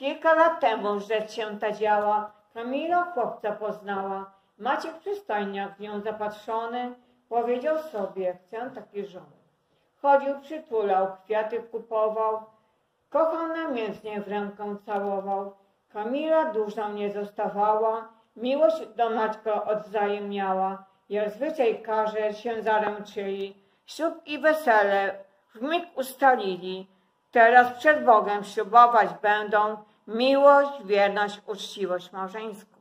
Kilka lat temu rzecz się ta działa, Kamila chłopca poznała. Maciek przystojniak w nią zapatrzony, powiedział sobie, chcę takiej żony. Chodził, przytulał, kwiaty kupował, kochał namiętnie w rękę całował. Kamila dłużną nie zostawała, miłość do Maćka odwzajemniała. Jak zwyczaj każe, się zaręczyli, ślub i wesele wmig ustalili. Teraz przed Bogiem ślubować będą miłość, wierność, uczciwość małżeńską.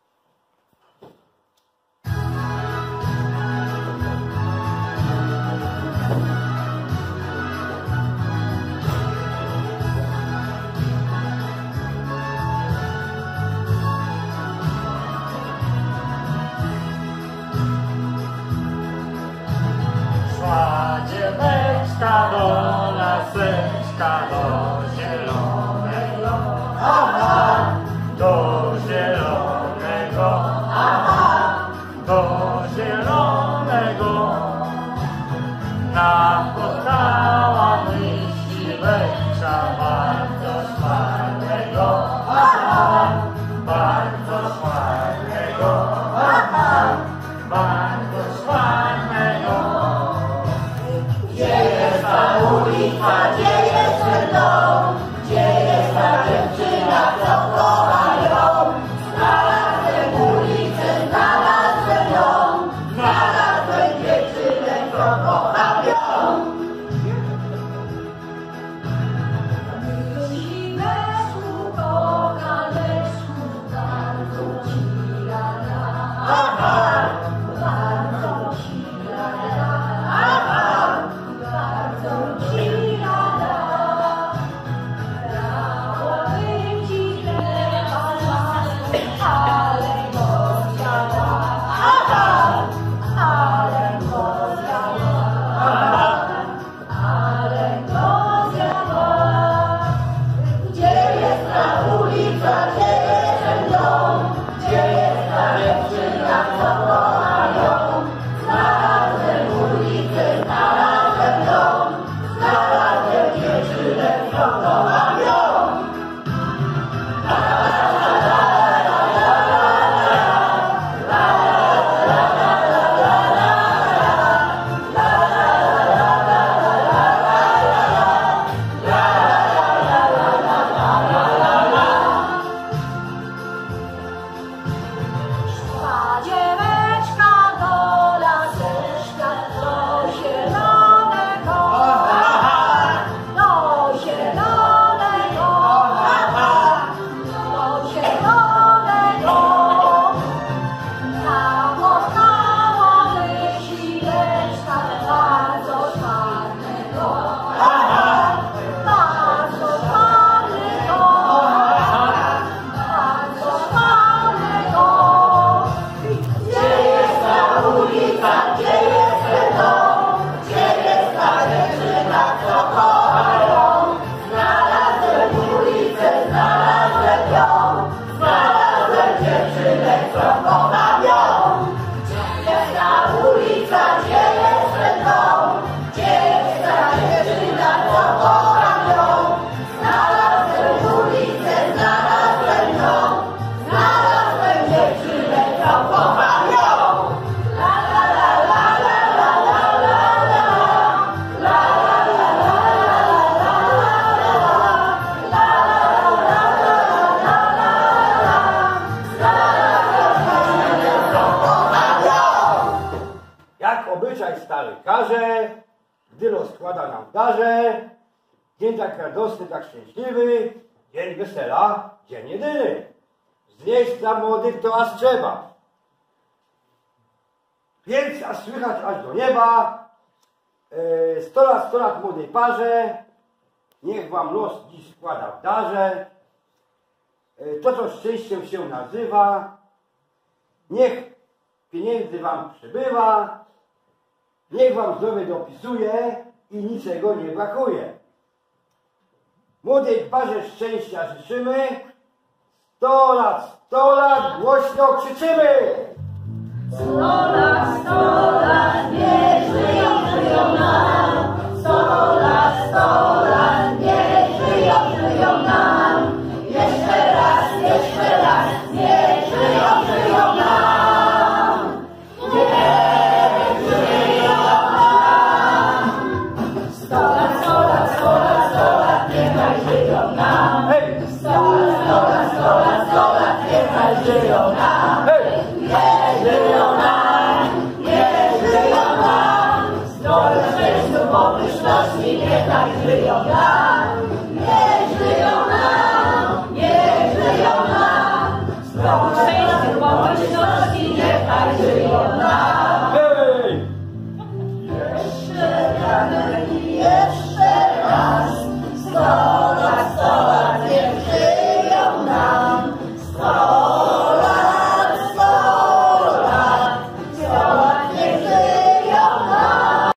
Szła dzieweczka do laseczka, do zielonego, aha, do zielonego, aha, do zielonego. Napotkała myśliwecza bardzo szmarnego, aha, bardzo szmarnego, aha, bardzo szmarnego. Gdzie jest ta ulica, gdzie jest ten dom, gdzie jest ta dziewczyna, co kocha ją? Znalazłem ulicę, znalazłem ją, znalazłem dziewczynę, co kocha ją. Miłeczku, kochanego, bardzo ci rada, aha, bardzo ci rada, aha, bardzo ci rada. Dałabym ci chleba, ale go zjadła, aha, ale go zjadła, aha, ale go zjadła. Gdzie jest ta ulica, gdzie jest ten dom, gdzie jest ta dziewczyna, co kocha ją? Znalazłem ulicę, znalazłem dom, znalazłem dziewczynę, co kocha ją. Szła dzieweczka do laseczka, do zielonego, do zielonego, do zielonego. Napotkała myśliweczka bardzo szmarnego, bardzo szmarnego, bardzo szmarnego. Gdzie jest ta ulica, gdzie jest ten dom, gdzie jest ta dziewczyna, co kocha ją? Znalazłem ulicę, znalazłem ją, znalazłem dziewczynę, co kocha ją. Gdzie jest ta ulica, gdzie jest ten dom, gdzie jest ta dziewczyna, co kocha ją? Znalazłem ulicę, znalazłem ją, znalazłem dziewczynę, co kocha ją. La la la la la la la la la, la la la la la la la, Jak obyczaj stary każe, gdy rozkłada nam darze, dzień tak radosny, tak szczęśliwy, dzień wesela, dzień jedyny. Znieść dla młodych to aż trzeba. Więc aż słychać aż do nieba, 100 lat młodej parze, niech wam los dziś składa w darze. To, co szczęściem się nazywa, niech pieniędzy wam przybywa, niech wam zdrowie dopisuje i niczego nie brakuje. Młodej parze szczęścia życzymy, 100 lat głośno krzyczymy! 100 lat, niech żyją nam, 100 lat, niech żyją nam. żyją nam. Hej! Jeszcze raz, 100 lat niech żyją nam. 100 lat niech żyją nam.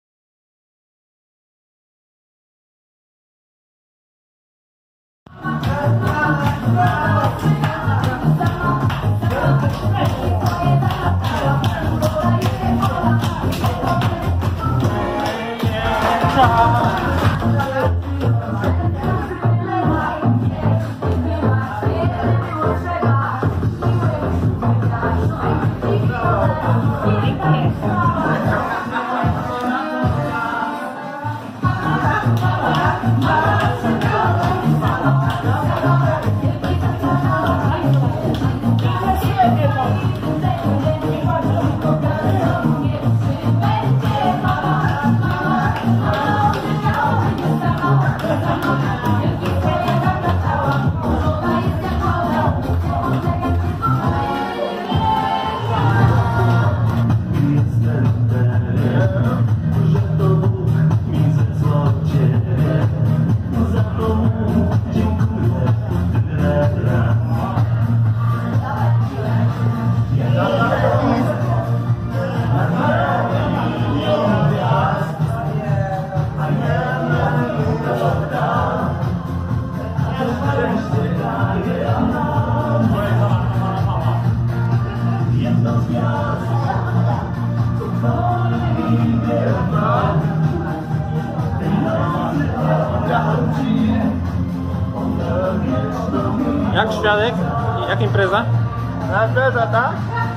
Jak świadek? Jak impreza? Impreza, tak?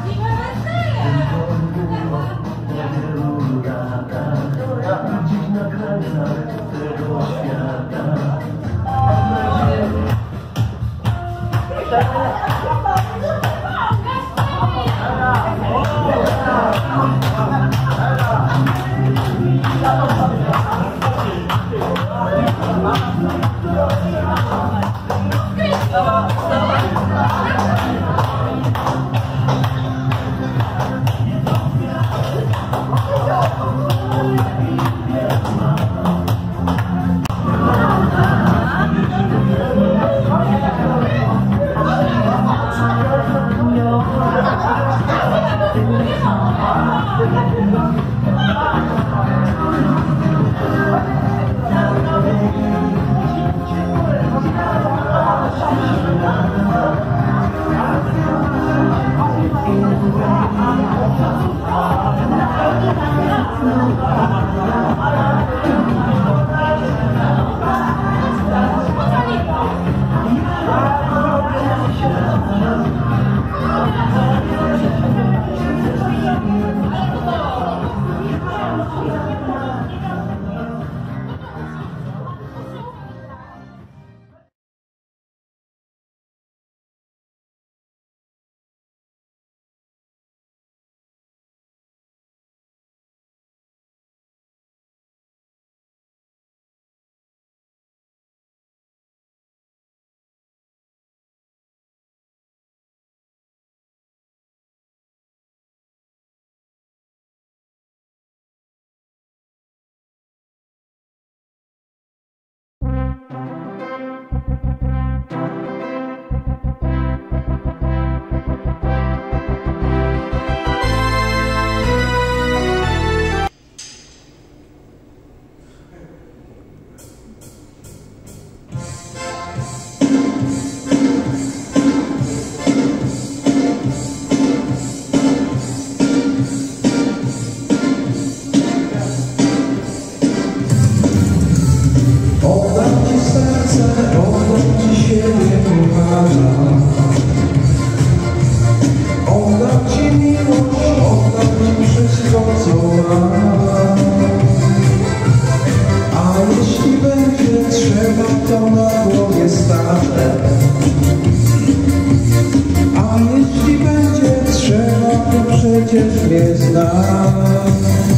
przecież mnie znasz.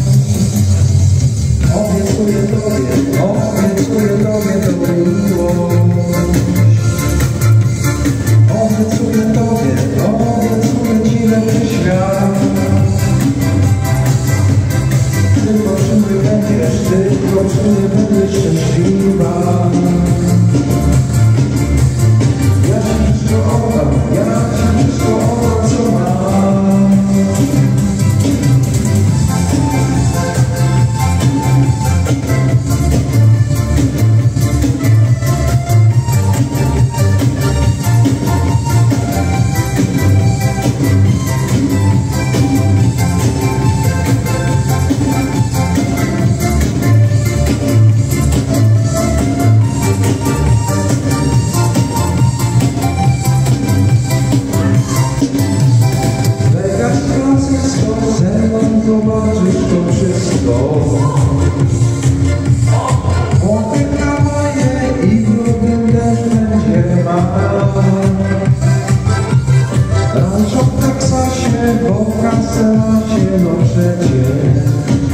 Obiecuję Tobie tę miłość. Obiecuję Ci lepszy świat. zobaczysz to wszystko. Młody kawaje i brudny deszcz będzie malał. Ranczą w Teksasie, bo kasę macie, no przecież.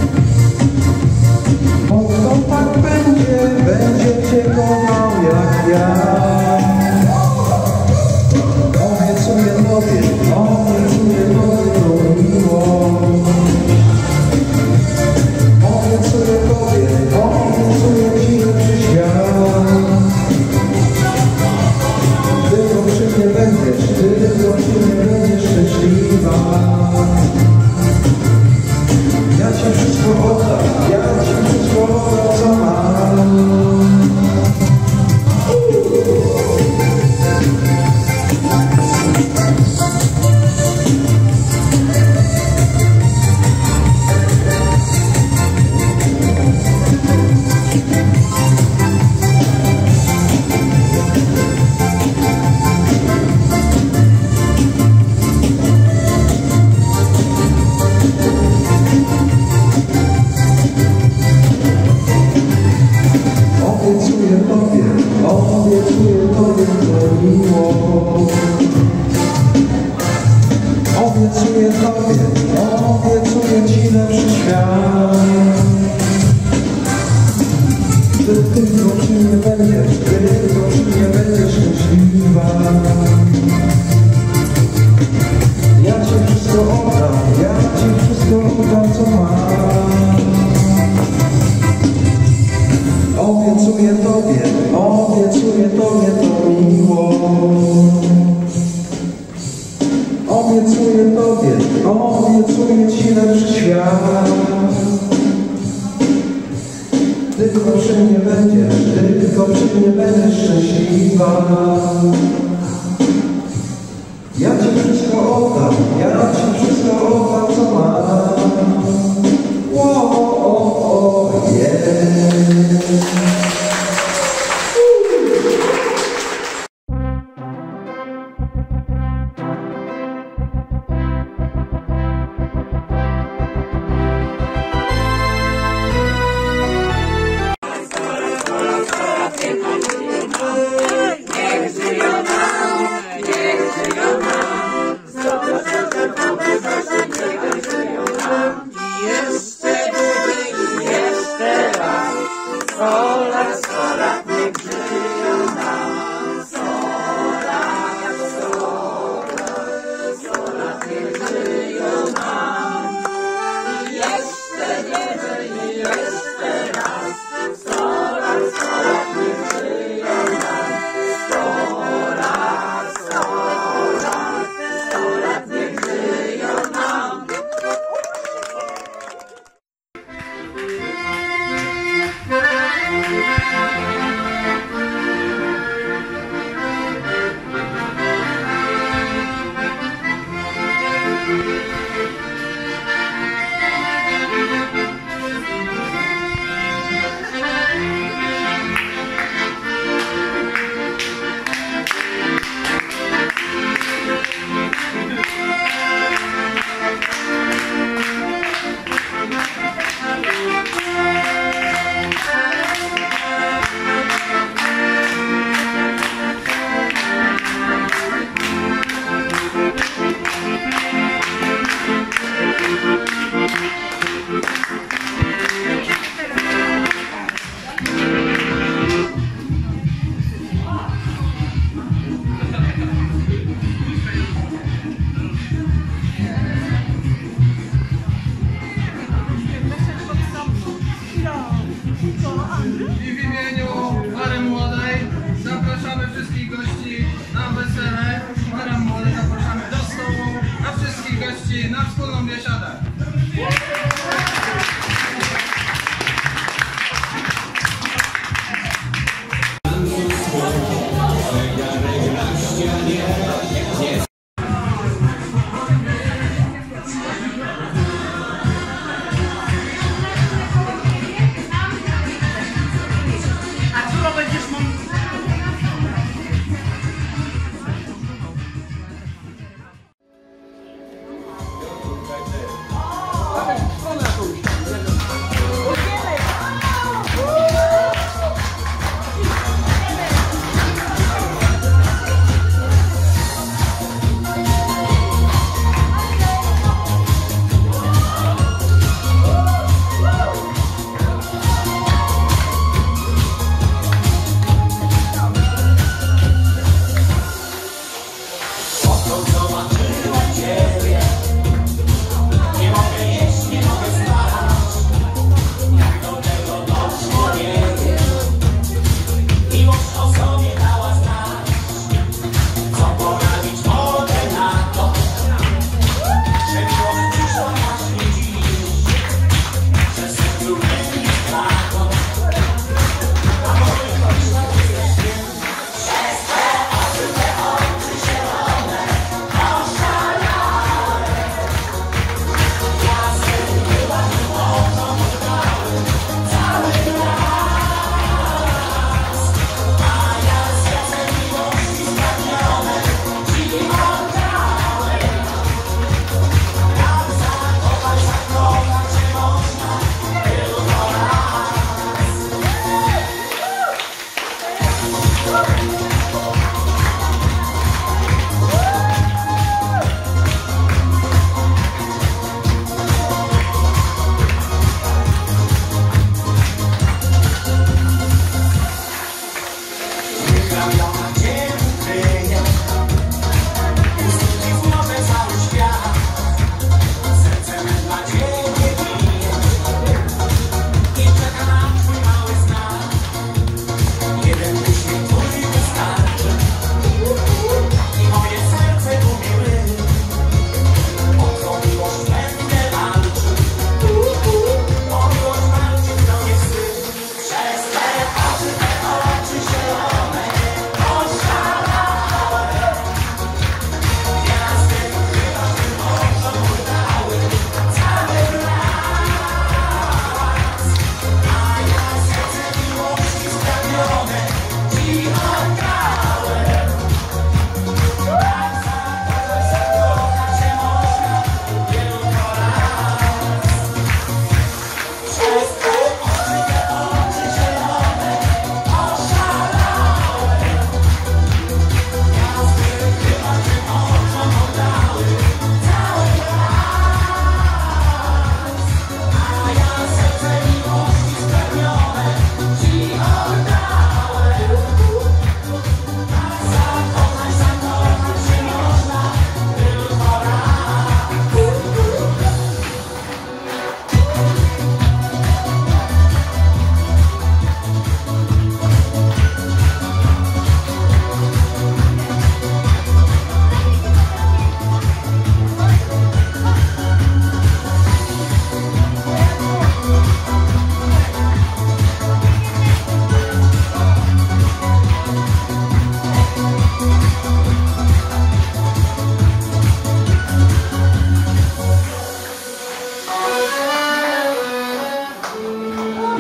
Bo kto tak będzie cię kochał jak ja. Obiecuję tobie tą miłość. Obiecuję ci lepszy świat. Tylko przy mnie będziesz szczęśliwa. Ja ci wszystko oddam, co mam. Obiecuję tobie to miłość. Obiecuję ci lepszy świat. Tylko przy mnie będziesz szczęśliwa. Ja ci wszystko oddam, co mam. Obiecuję tobie to miłość. Obiecuję ci lepszy świat. Tylko przy mnie będziesz szczęśliwa. Ja ci wszystko oddam, co mam. I w imieniu pary młodej zapraszamy wszystkich gości na wesele. Parę młodej zapraszamy do stołu, a wszystkich gości na wspólną biesiadę. Right there.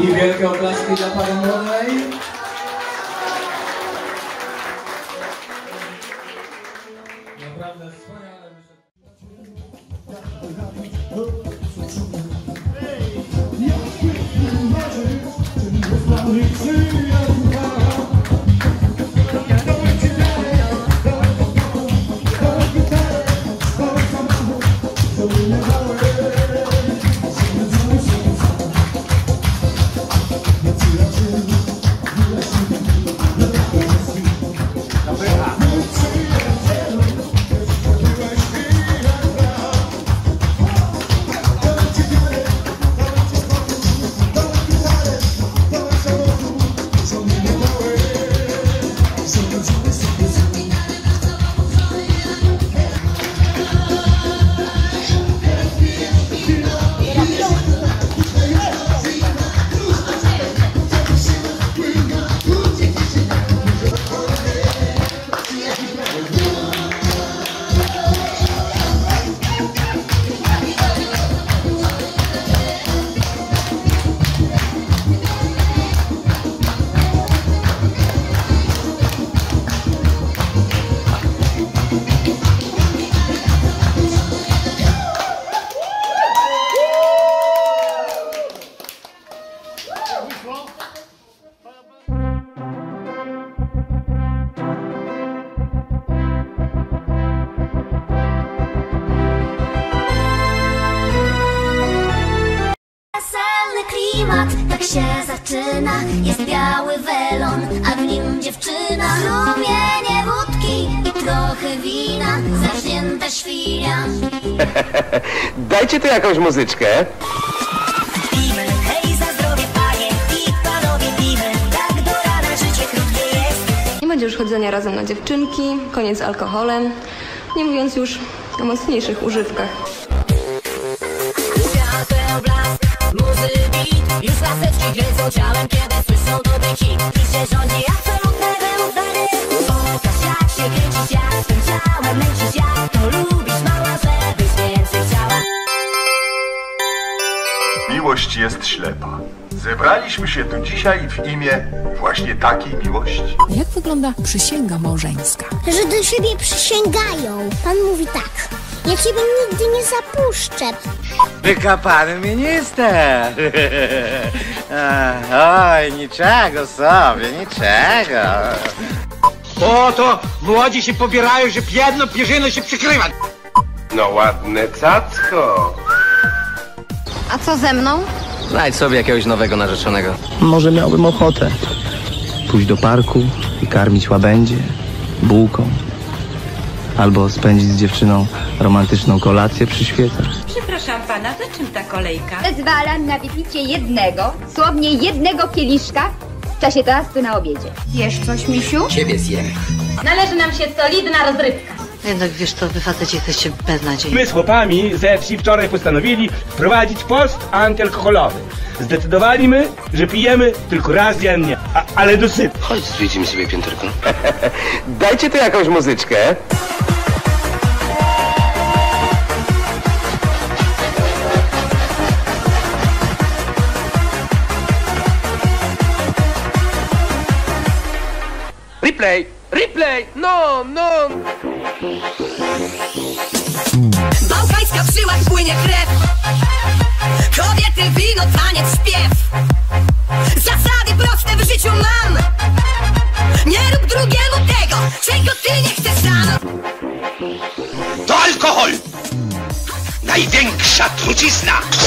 I wielkie oklaski dla pary młodej. Naprawdę wspaniale. Weselny klimat, tak się zaczyna. Jest biały welon, a w nim dziewczyna. Strumienie wódki i trochę wina. Zażnięta świnia. Dajcie tu jakąś muzyczkę. Pijmy, hej, za zdrowie panie i panowie, pijmy. Tak do rana życie krótkie jest. Nie będzie już chodzenia razem na dziewczynki, koniec z alkoholem, nie mówiąc już o mocniejszych używkach. Świateł blask, muzy beat. Już laseczki kręcą ciałem, kiedy słyszą dobry hit. I się rządzi absolutne wyrównanie. Pokaż jak się kręcisz, jak tym ciałem męczysz, jak to lubisz mała, żebyś więcej chciała. Miłość jest ślepa. Zebraliśmy się tu dzisiaj w imię właśnie takiej miłości. Jak wygląda przysięga małżeńska? Że do siebie przysięgają. Pan mówi tak: ja ciebie nigdy nie zapuszczę. Wykapany mnie nie jestem. Oj, niczego sobie, niczego. O, to młodzi się pobierają, że jedno pierzyno się przykrywa. No ładne cacko. A co ze mną? Znajdź sobie jakiegoś nowego narzeczonego. Może miałbym ochotę pójść do parku i karmić łabędzie bułką. Albo spędzić z dziewczyną romantyczną kolację przy świecach. Przepraszam pana, za czym ta kolejka? Zezwalam na wypicie jednego, słownie jednego kieliszka w czasie toastu na obiedzie. Jesz coś, misiu? Ciebie zjem. Należy nam się solidna rozrywka. Jednak wiesz to, wy faceci jesteście beznadziejni. My z chłopami ze wsi wczoraj postanowili wprowadzić post antyalkoholowy. Zdecydowaliśmy, że pijemy tylko raz dziennie, ale dosyć. Chodź, zwiedzimy sobie pięterko. Dajcie tu jakąś muzyczkę. Replay! Replay! No, no! Bałkańska w żyłach płynie krew. Kobiety, wino, taniec, śpiew. Zasady proste w życiu mam. Nie rób drugiemu tego, czego ty nie chcesz rano. To alkohol! Największa trucizna!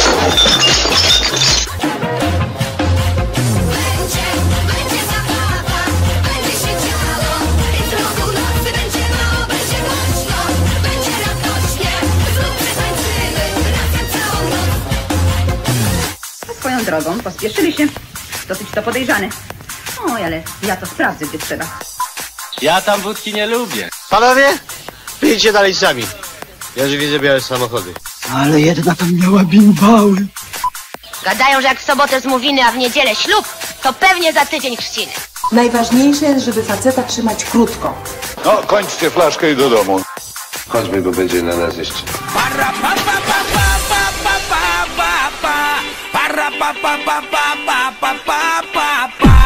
Będzie zabawa, będzie się działo. I trochę nocy będzie mało, będzie głośno. Będzie radośnie, zróbmy tańczymy razem całą noc. Swoją drogą pospieszyli się. Dosyć to podejrzane. Oj, ale ja to sprawdzę, gdzie trzeba. Ja tam wódki nie lubię. Panowie, pijcie dalej sami. Ja już widzę białe samochody. Ale jedna tam miała bimbały. Gadają, że jak w sobotę zmówiny, a w niedzielę ślub, to pewnie za tydzień chrzciny. Najważniejsze jest, żeby faceta trzymać krótko. No, kończcie flaszkę i do domu. Chodźmy, bo będzie na nas jeszcze. Para pa pa pa pa pa pa pa pa pa. Para pa pa pa pa pa pa pa pa pa pa.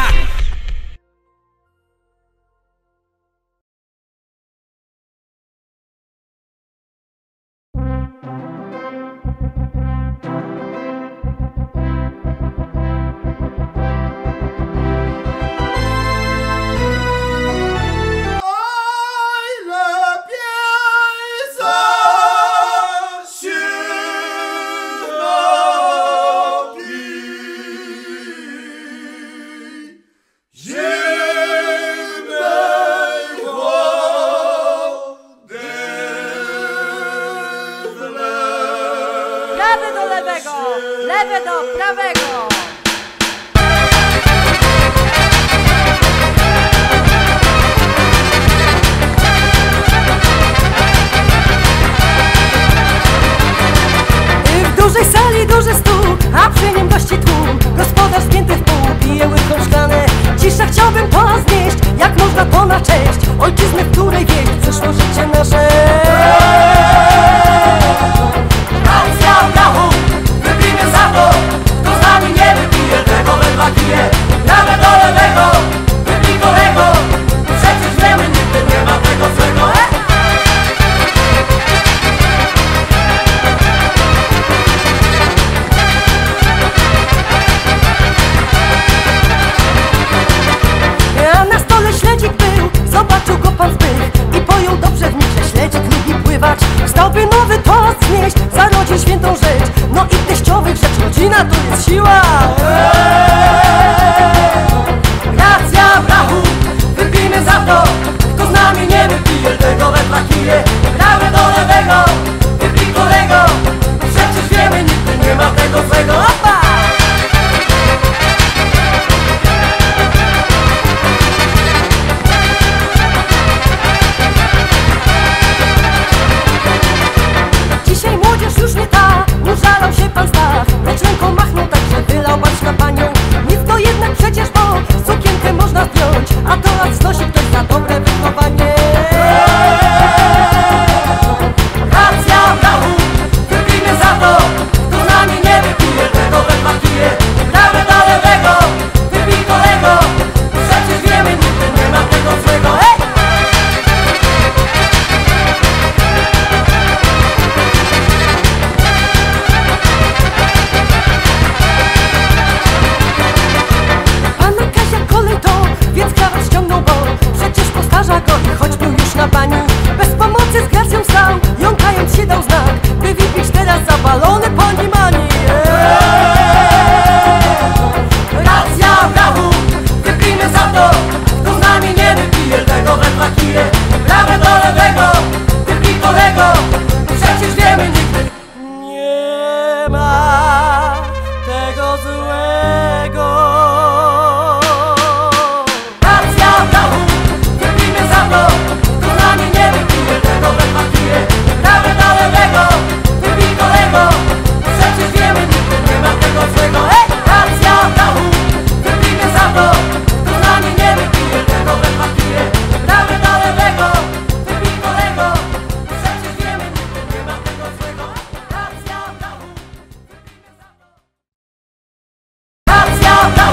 Prawy do lewego, lewy do prawego. W dużej sali duży stół, a przy nim gości tłum. Gospodarz zgięty w pół, pije łyką szklane. Cisza, chciałbym to znieść, jak można to na cześć ojczyzny, w której wieść przyszło życie nasze. Racja brachu, wypijmy za to, kto z nami nie wypije tego we dwa kije. Prawe do lewego, wypij kolego, przecież wiemy, nigdy nie ma tego złego. A na stole śledzik był, zobaczył go pan Zbych i pojął dobrze w nim, że śledzik lubi pływać. Wstałby nowy toast znieść, za rodzin świętą rzecz, no i teściowych rzecz, rodzina to jest siła. Racja brachu, wypijmy za to, kto z nami nie wypije tego we dwa kije. Prawe do lewego, wypij kolego, przecież wiemy, nigdy nie ma tego złego. Opa! Dzisiaj młodzież już nie ta, użalał się pan Stach, lecz ręką machnął tak, że wylał bacz na panią. Nic to jednak przecież, bo sukienkę można zdjąć, a torat znosi ktoś za dobre wychowanie. Racja brachu, wypijmy za to, kto z nami nie wypije tego we dwa kije. Prawe do lewego, wypij kolego, przecież wiemy, nigdy nie ma tego złego. Pana Kasia kolej to, więc krawat ściągnął, bo przecież postarza go i choć był już na bani, bez pomocy z gracją stał, jąkając się dał znak, by wypić teraz zapalony pani mani. Racja brachu, wypijmy za to, kto z nami nie wypije tego we dwa kije. Prawe do lewego, wypij kolego, przecież wiemy, nigdy nie ma tego złego. Racja brachu, wypijmy za to, kto z nami nie wypije tego we dwa kije. Prawe do lewego, wypij kolego, przecież wiemy, nigdy nie ma tego złego. Racja brachu, wypijmy za to, kto z nami nie wypije tego we dwa kije. Prawe do lewego, wypij kolego, przecież wiemy, nigdy nie ma tego złego. Racja brachu, wypijmy za to. Racja brachu.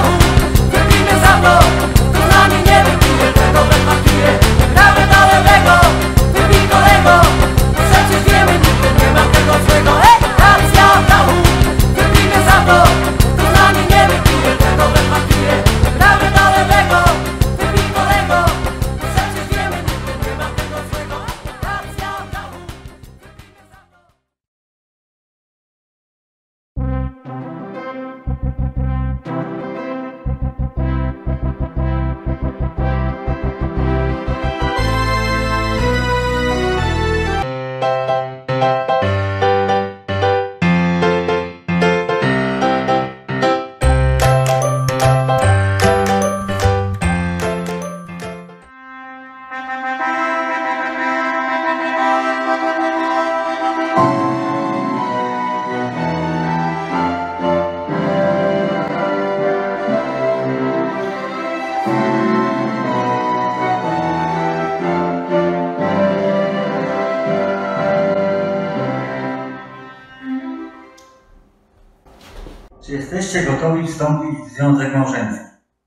Czy jesteście gotowi wstąpić w związek małżeński?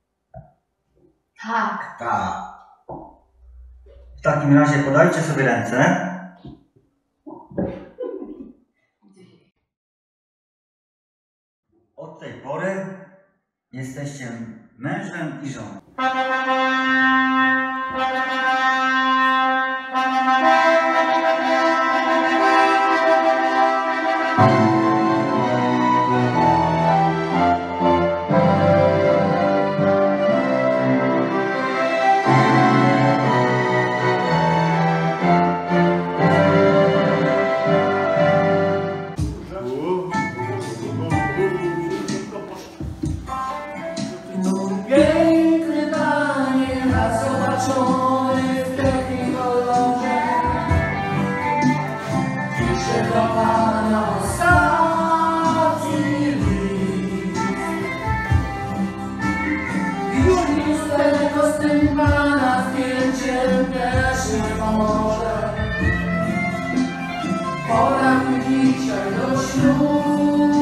Tak. Tak. W takim razie podajcie sobie ręce. Od tej pory jesteście mężem i żoną. Piękny panie, raz zobaczony w technikolorze, piszę do pana ostatni list. Już nic tego z tym pana zdjęciem też nie może. Pora mi dzisiaj do ślubu.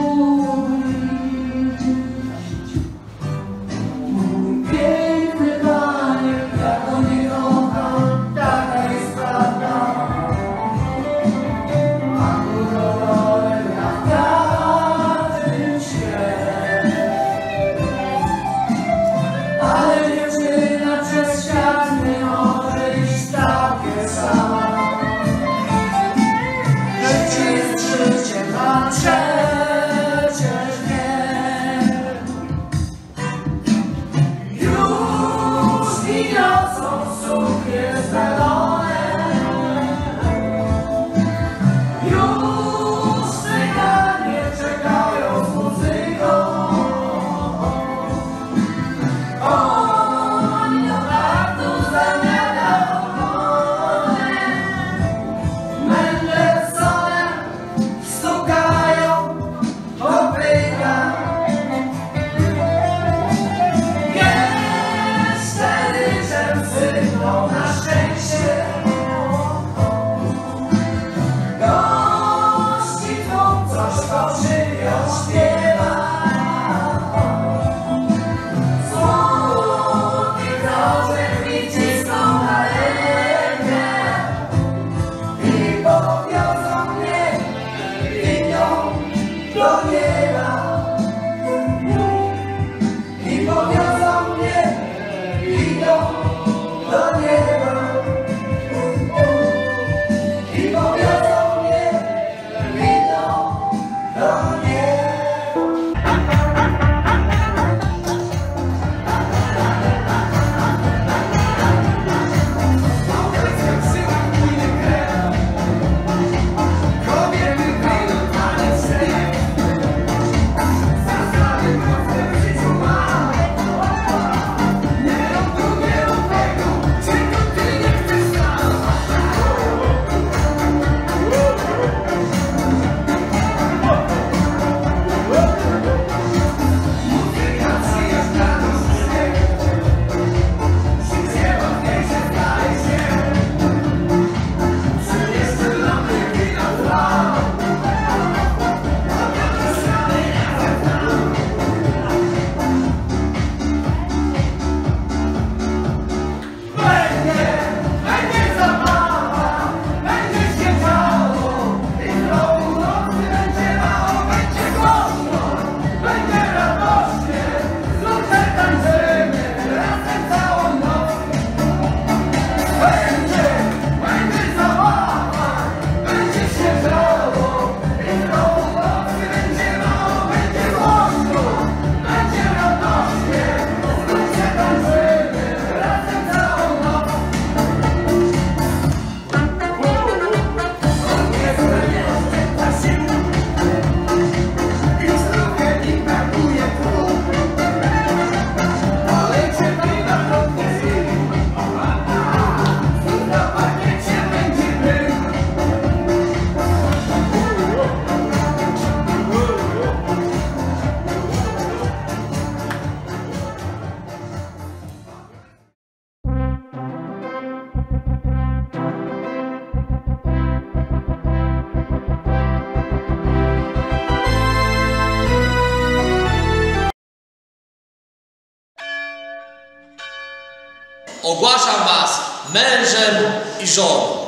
ogłaszam was mężem i żoną.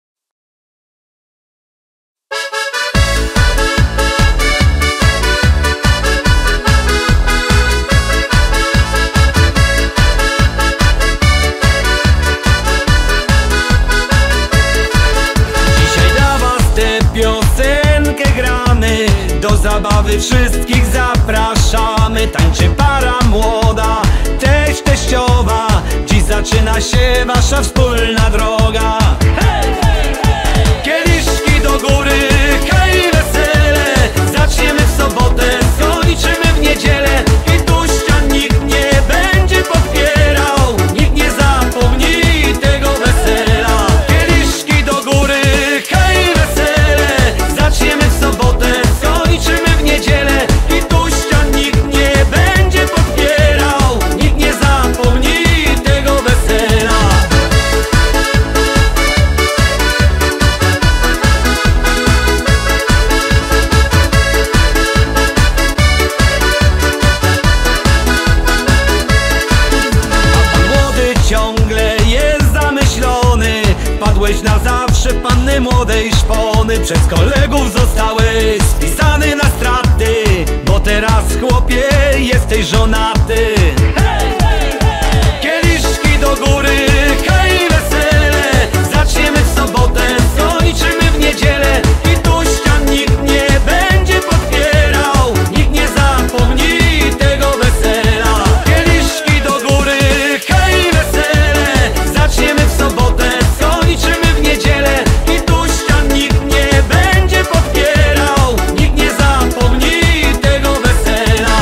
Do zabawy wszystkich zapraszamy. Tańczy para młoda, teść, teściowa. Dziś zaczyna się wasza wspólna droga. Hej, hej, hej! Kieliszki do góry, hej, wesele. Zaczniemy w sobotę, skończymy w niedzielę. I tuścia nikt nie będzie podpierał. Nikt nie zapomni tego wesela. Kieliszki do góry, hej, wesele. Zaczniemy w sobotę, skończymy w niedzielę. I tuścia nikt nie będzie podpierał. Nikt nie zapomni tego wesela. A młody ciągle jest zamyślony. Padłeś na zawsze panny młodej szpony. Przez kolegów zostałeś spisany na straty, bo teraz chłopie jesteś żonaty. Hej, hej, hej! Kieliszki do góry, hej, wesele. Zaczniemy w sobotę, skończymy w niedzielę. I tuścia nikt nie będzie podpierał. Nikt nie zapomni tego wesela. Kieliszki do góry, hej, wesele. Zaczniemy w sobotę, skończymy w niedzielę. I tuścia nikt nie będzie podpierał. Nikt nie zapomni tego wesela.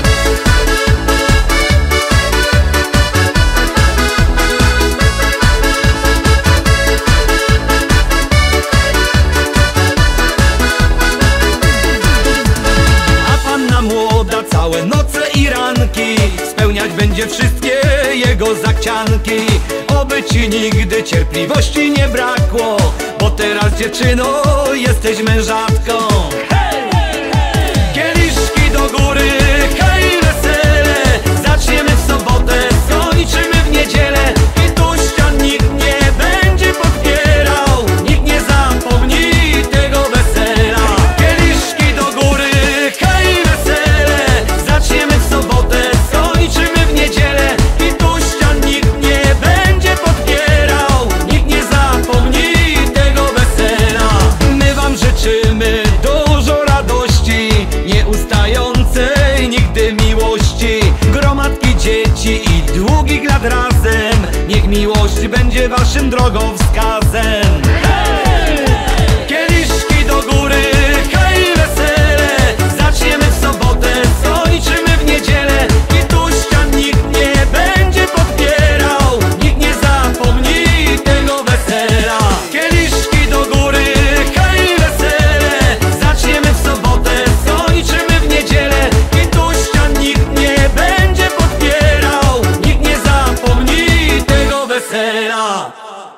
A panna młoda całe noce i ranki spełniać będzie wszystkie jego zachcianki. Oby ci nigdy cierpliwości nie brakło, bo teraz dziewczyno jesteś mężatką. Hej, hej, hej! Kieliszki do góry, hej, wesele. Zaczniemy w sobotę, skończymy w niedzielę. I tuścia nikt nie będzie podpierał. Nikt nie zapomni tego wesela. Kieliszki do góry, hej, wesele. Zaczniemy w sobotę, skończymy w niedzielę. I tuścia nikt nie będzie podpierał. Nikt nie zapomni tego wesela. My wam życzymy dużo radości, nieustającej nigdy miłości, gromadki dzieci i długich lat razem. Niech miłość będzie waszym drogowskazem. Hej! Kieliszki do góry, hej, wesele. Zaczniemy w sobotę, skończymy w niedzielę. I tuścia nikt nie będzie podpierał. Nikt nie zapomni tego wesela. Kieliszki do góry, hej, wesele. Zaczniemy w sobotę, skończymy w niedzielę. I tuścia nikt nie będzie podpierał. Nikt nie zapomni tego wesela.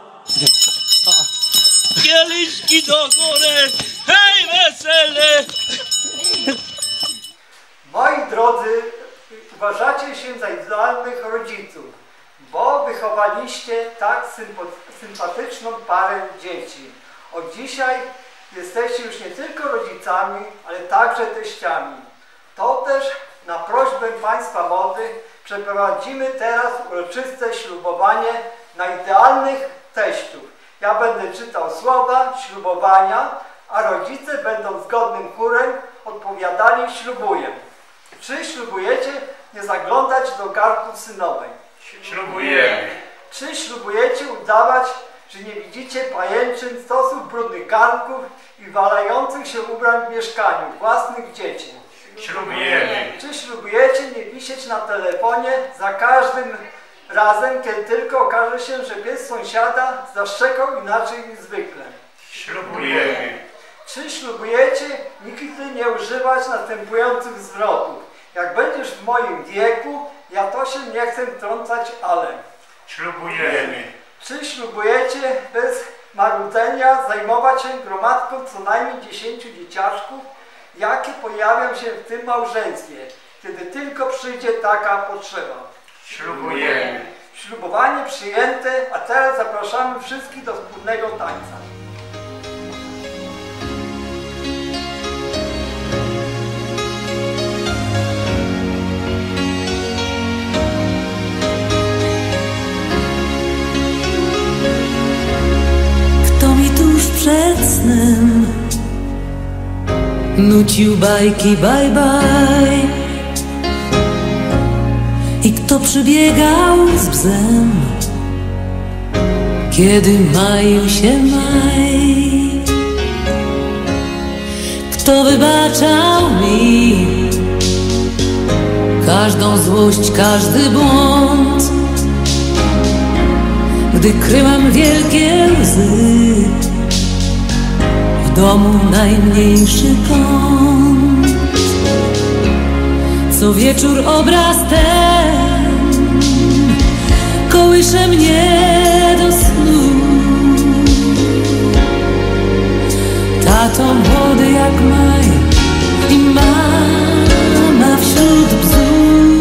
Kieliszki do góry, hej, wesele! Moi drodzy, uważacie się za idealnych rodziców, bo wychowaliście tak sympatyczną parę dzieci. Od dzisiaj jesteście już nie tylko rodzicami, ale także teściami. To też na prośbę Państwa młodych przeprowadzimy teraz uroczyste ślubowanie na idealnych teściów. Ja będę czytał słowa ślubowania, a rodzice będą zgodnym chórem odpowiadali ślubuję. Czy ślubujecie nie zaglądać do garnków synowej? Ślubujemy. Czy ślubujecie udawać, że nie widzicie pajęczyn, stosów brudnych garnków i walających się ubrań w mieszkaniu własnych dzieci? Ślubujemy. Czy ślubujecie nie wisieć na telefonie za każdym razem, kiedy tylko okaże się, że pies sąsiada zaszczekał inaczej niż zwykle? Ślubujemy. Czy ślubujecie nigdy nie używać następujących zwrotów? Jak będziesz w moim wieku, ja to się nie chcę wtrącać, ale... Ślubujemy. Czy ślubujecie bez marudzenia zajmować się gromadką co najmniej 10 dzieciaczków, jakie pojawią się w tym małżeństwie, kiedy tylko przyjdzie taka potrzeba? Ślubujemy. Ślubowanie przyjęte, a teraz zapraszamy wszystkich do wspólnego tańca. Kto mi tuż przed snem nucił bajki bye bye i kto przybiegał z bzem, kiedy maił się maj? Kto wybaczał mi każdą złość, każdy błąd, gdy kryłam wielkie łzy, w domu najmniejszy kąt. Co wieczór obraz ten kołysze mnie do snu. Tato młody jak maj i mama wśród bzu.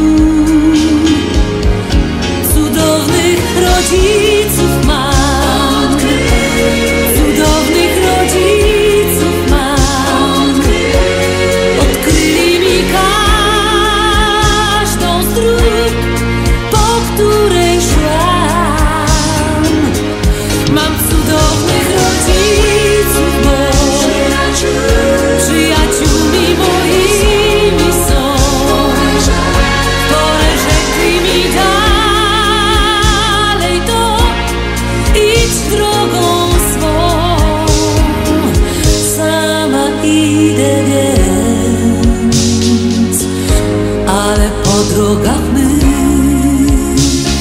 Cudownych rodziców mam, cudownych rodziców mam. Odkryli mi każdą z dróg, po której szłam. Mam cudownych rodziców, bo przyjaciółmi moimi są. Porę rzekli mi dalej to, idź drogą swą. Sama idę więc, ale po drogach mych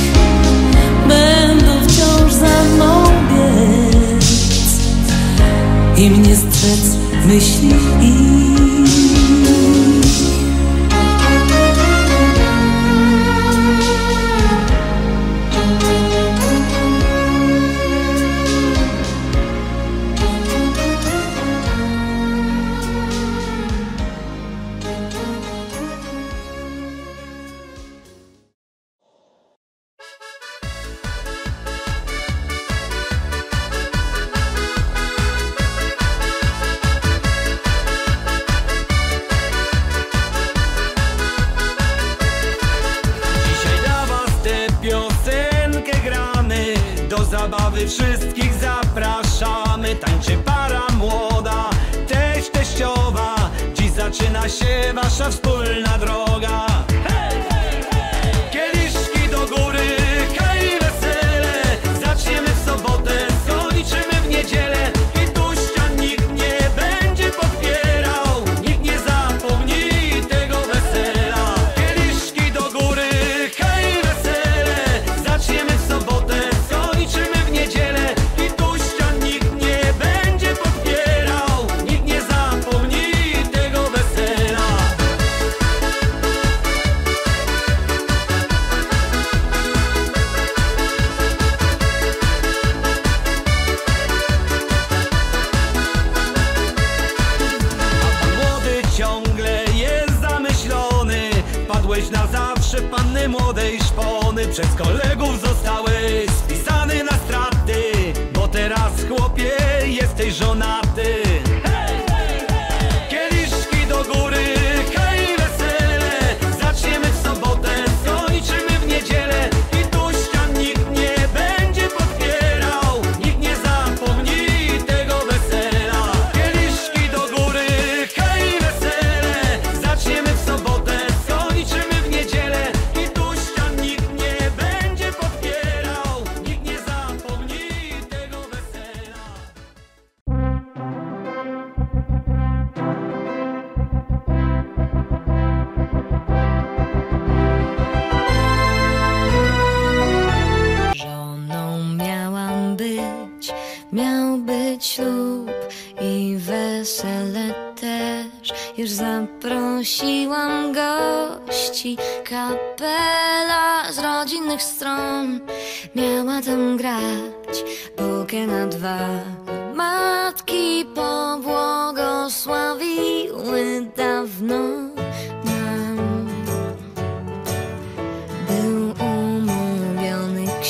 będą wciąż za mną biec i mnie strzec myśli ich. Zabawy wszystkich zapraszamy. Tańczy para młoda, teść, teściowa. Dziś zaczyna się wasza wspólna droga. Hej, hej, hej! Kieliszki do góry, hej, wesele. Zaczniemy w sobotę, skończymy w niedzielę. I tuścia nikt nie będzie podpierał, nikt nie zapomni tego wesela. Kieliszki do góry, hej, wesele. Zaczniemy w sobotę, skończymy w niedzielę. I tuścia nikt nie będzie podpierał, nikt nie zapomni tego wesela. Młody ciągle jest zamyślony. Padłeś na zawsze panny młodej szpony. Przez kolegów zostałeś spisany na straty, bo teraz chłopie jesteś żonaty. Hej, hej, hej! Kieliszki do góry, hej, wesele. Zaczniemy w sobotę, skończymy w niedzielę. I tuścia nikt nie będzie podpierał, nikt nie zapomni tego wesela. Kieliszki do góry, hej, wesele. Zaczniemy w sobotę, skończymy w niedzielę. I tuścia nikt nie będzie podpierał, nikt nie zapomni tego wesela. Żoną miałam być, miał być ślub i wesele też. Już zaprosiłam gości, kapela z rodzinnych stron miała tam grać polkę na dwa. Matki pobłogosławiły dawno nam. Był umówiony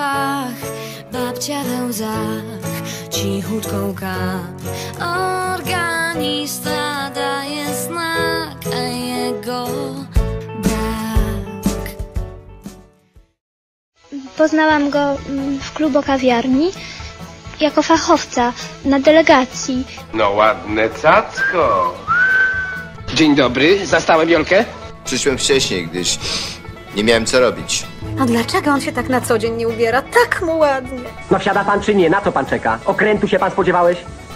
łzach, babcia we łzach, cichutko łka. Organista daje znak, a jego brak. Poznałam go w klubokawiarni jako fachowca na delegacji. No ładne cacko. Dzień dobry, zastałem Jolkę? Przyszłem wcześniej, gdyż nie miałem co robić. A dlaczego on się tak na co dzień nie ubiera? Tak mu ładnie. No wsiada pan czy nie? Na co pan czeka? Okrętu się pan spodziewałeś?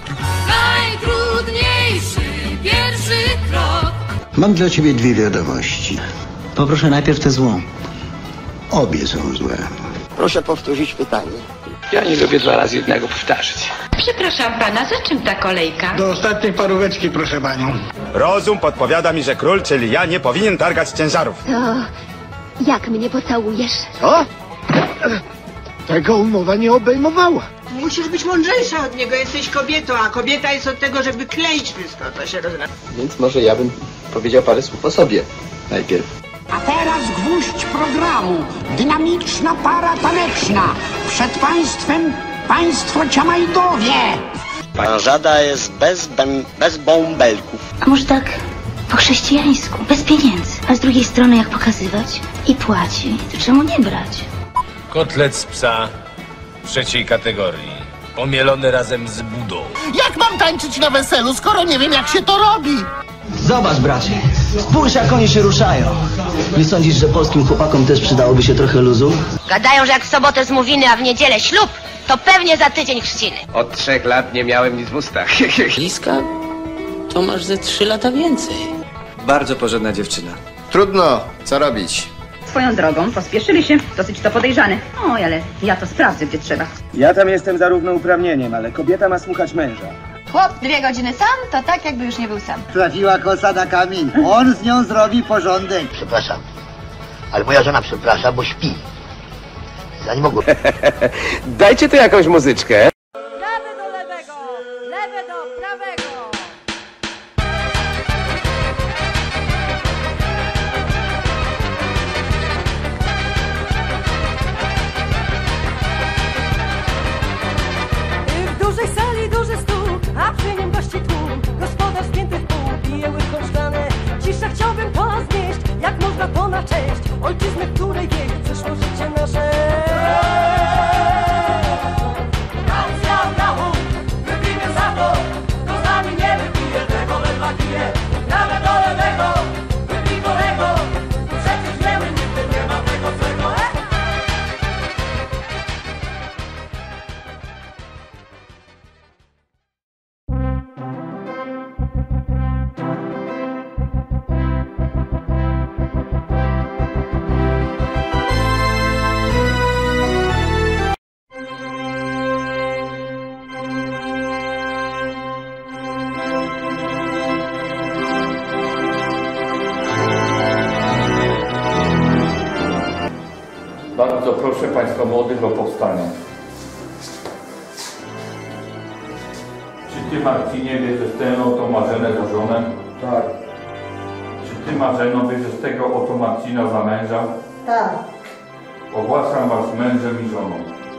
Najtrudniejszy pierwszy krok. Mam dla ciebie dwie wiadomości. Poproszę najpierw tę złą. Obie są złe. Proszę powtórzyć pytanie. Ja nie lubię 2 razy jednego powtarzać. Przepraszam pana, za czym ta kolejka? Do ostatniej paróweczki, proszę panią. Rozum podpowiada mi, że król, czyli ja, nie powinien targać ciężarów. To jak mnie pocałujesz? Co? Tego umowa nie obejmowała. Musisz być mądrzejsza od niego, jesteś kobietą, a kobieta jest od tego, żeby kleić wszystko, to się rozumie. Więc może ja bym powiedział parę słów o sobie najpierw. A teraz gwóźdź programu. Dynamiczna para taneczna. Przed państwem państwo Ciamajdowie. Żada jest bez bąbelków. A może tak po chrześcijańsku, bez pieniędzy. A z drugiej strony jak pokazywać i płaci, to czemu nie brać? Kotlet z psa 3. kategorii. Pomielony razem z budą. Jak mam tańczyć na weselu, skoro nie wiem, jak się to robi? Zobacz, bracie, spójrz jak oni się ruszają. Nie sądzisz, że polskim chłopakom też przydałoby się trochę luzu? Gadają, że jak w sobotę zmówiny, a w niedzielę ślub, to pewnie za tydzień chrzciny. Od 3 lat nie miałem nic w ustach. Liska, to masz ze 3 lata więcej. Bardzo porządna dziewczyna. Trudno, co robić? Swoją drogą, pospieszyli się, dosyć to podejrzane. Oj, ale ja to sprawdzę, gdzie trzeba. Ja tam jestem za równouprawnieniem, ale kobieta ma słuchać męża. Chłop 2 godziny sam, to tak jakby już nie był sam. Trafiła kosa na kamień. On z nią zrobi porządek. Przepraszam, ale moja żona przeprasza, bo śpi. Ja nie mogę. Dajcie tu jakąś muzyczkę. Prawy do lewego, lewy do prawego. W dużej sali duży stół, a przy nim gości tłum. Gospodarz spięty w pół, pije łyżką szklane. Cisza chciałbym to znieść, jak można ponad część ojczyzny, której wieś przyszło życie nasze. Nacja brachu, wypijmy za to, kto z nami nie wypije, tego ledwa pije. Prawe do lewego, wypij kolego, przecież wiemy, nigdy nie ma tego złego. Bardzo proszę Państwa młodych o powstanie. Czy Ty, Marcinie, bierzesz tę oto Marzenę za żonę? Tak. Czy Ty, Marzeno, bierzesz tego oto Marcina za męża? Tak. Ogłaszam Was mężem i żoną.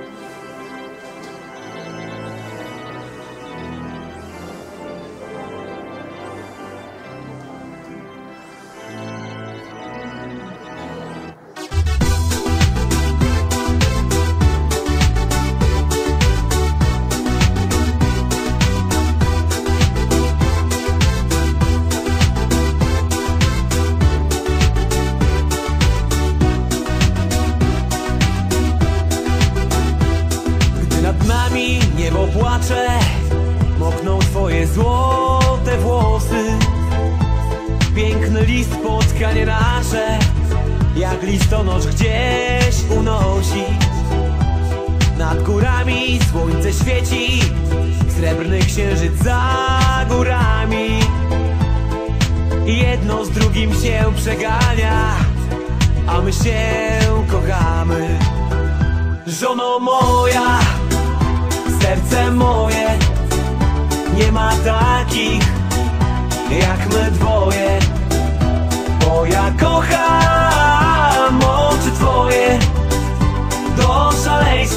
Niebo płacze, mokną twoje złote włosy. Piękny list, spotkanie nasze, jak listonosz gdzieś unosi. Nad górami słońce świeci, srebrny księżyc za górami. Jedno z drugim się przegania, a my się kochamy. Żono moja, serce moje, nie ma takich jak my dwoje. Bo ja kocham oczy twoje, do szaleństwa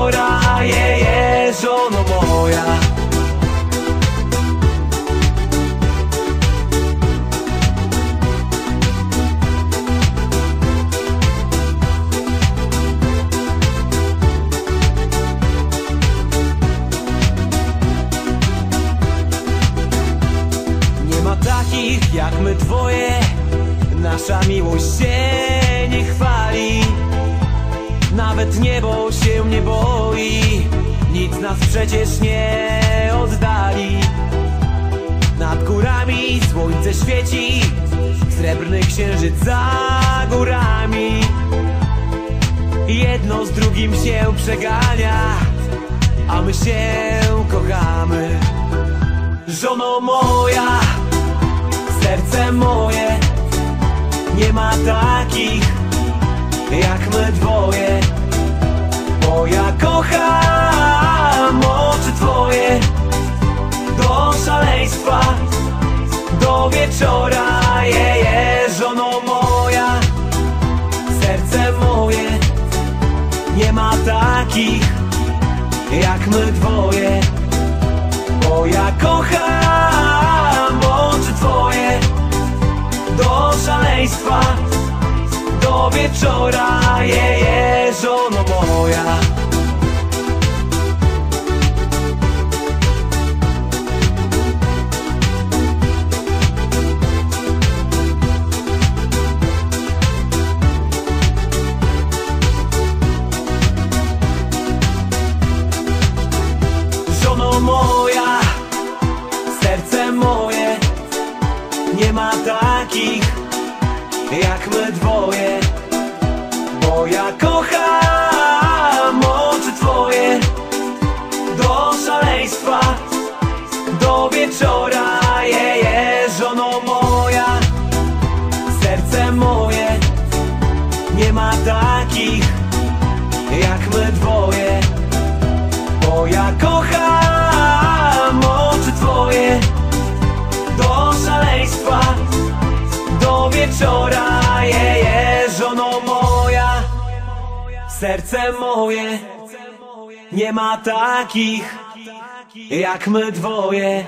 wieczora, żono moja. Nie ma takich jak my dwoje, nasza miłość się nie chwali. Nawet niebo się nie boi, nic nas przecież nie oddali. Nad górami słońce świeci, srebrny księżyc za górami. Jedno z drugim się przegania, a my się kochamy. Żono moja, serce moje, nie ma takich jak my dwoje, bo ja kocham oczy twoje do szaleństwa, do wieczora, żono moja. Serce moje, nie ma takich jak my dwoje, bo ja kocham oczy twoje do szaleństwa, do wieczora, żono moja. Żono moja, serce moje, nie ma takich jak my dwoje, bo ja kocham oczy twoje do szaleństwa, do wieczora, żono moja. Serce moje, nie ma takich jak my dwoje, bo ja kocham oczy twoje do szaleństwa, do wieczora, żono moja. Serce moje, nie ma takich jak my dwoje.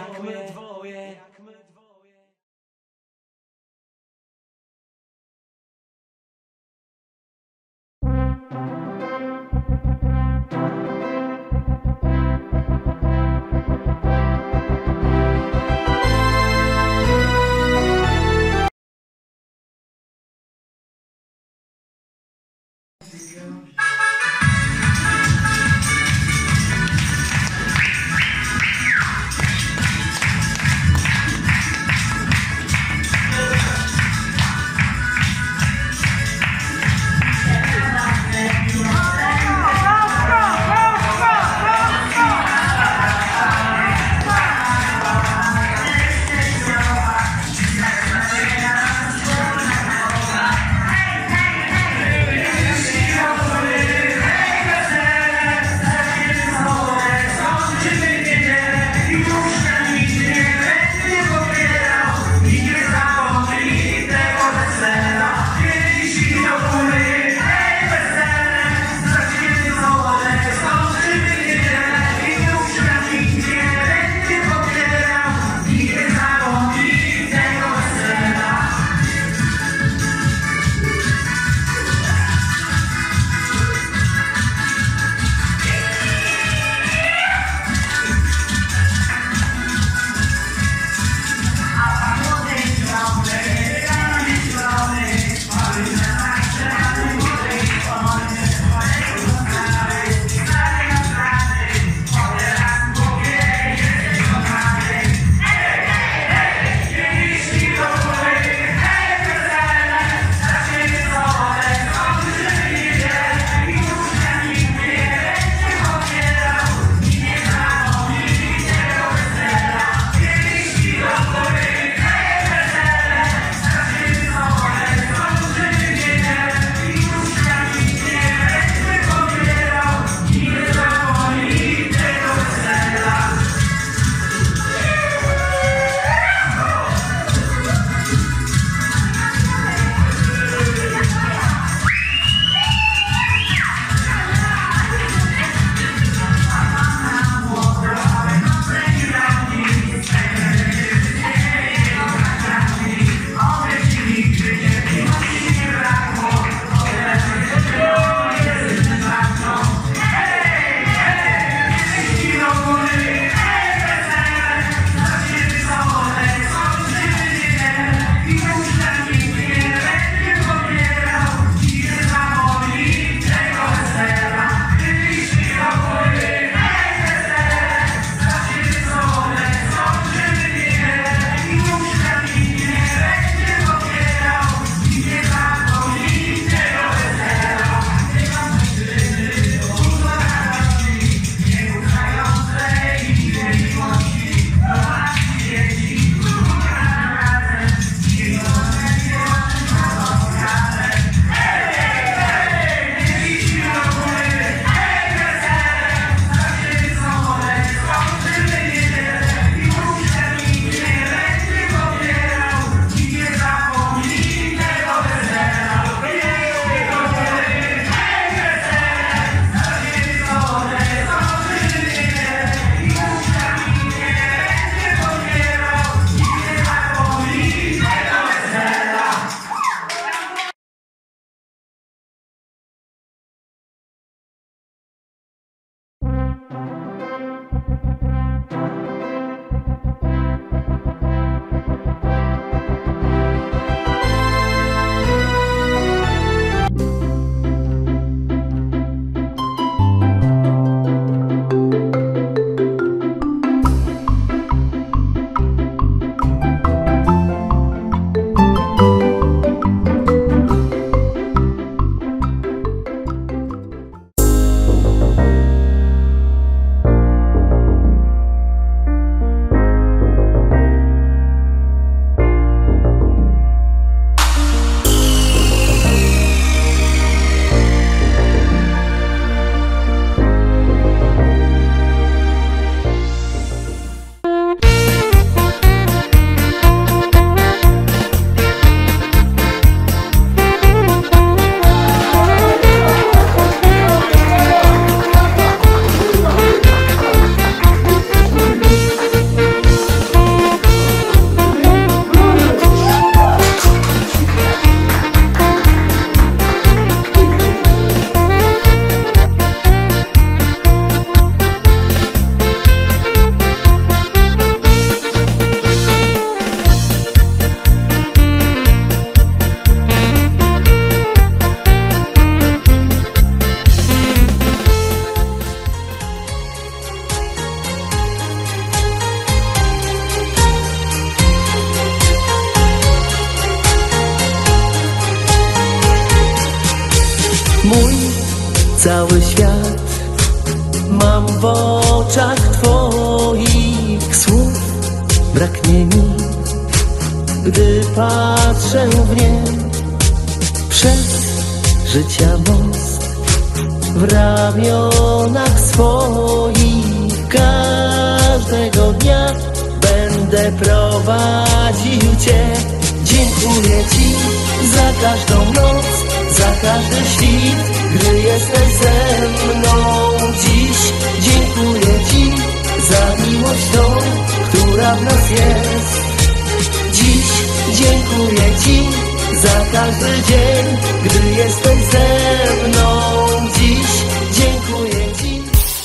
cały świat mam w oczach twoich słów. Braknie mi, gdy patrzę w nie. Przez życia most w ramionach swoich każdego dnia będę prowadził cię. Dziękuję ci za każdą noc, za każdy świt, gdy jesteś ze mną dziś. Dziękuję ci za miłość tą, która w nas jest dziś. Dziękuję ci za każdy dzień, gdy jesteś ze mną dziś. Dziękuję ci.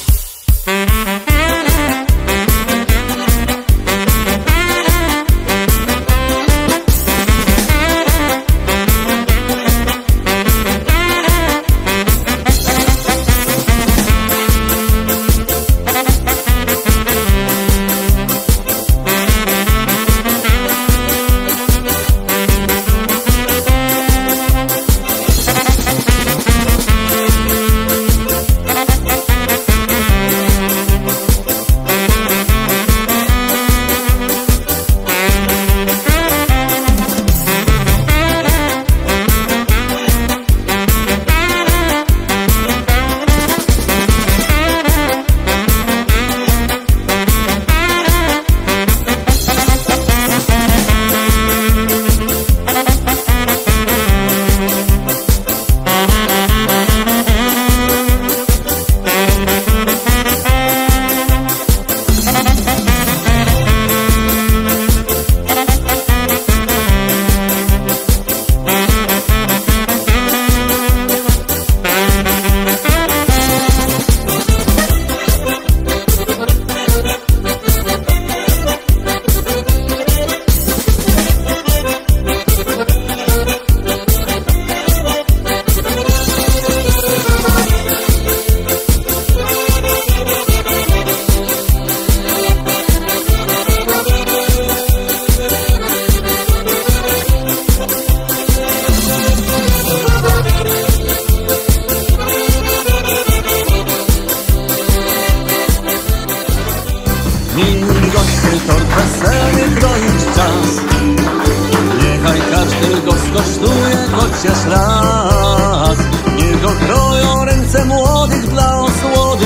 chociaż raz. Niech okroją ręce młodych dla osłody,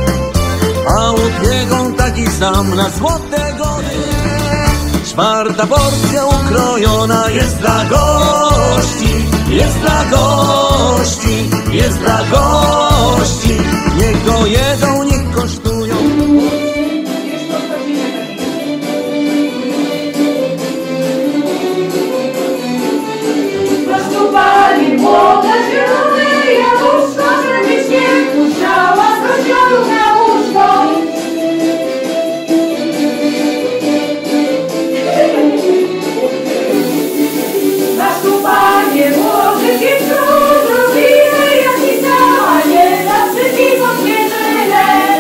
a ubiegą taki sam na złote gody. Czwarta porcja ukrojona jest dla gości, jest dla gości, jest dla gości. Niech go jedzą, niech kosztują. Prostowali młode, zielone jabłuszko, żeby śnieg puszczała z rozdziału na łóżko. Nastupanie młodych i cud, robimy jak i sama, nie na przeciwko zwierzynę.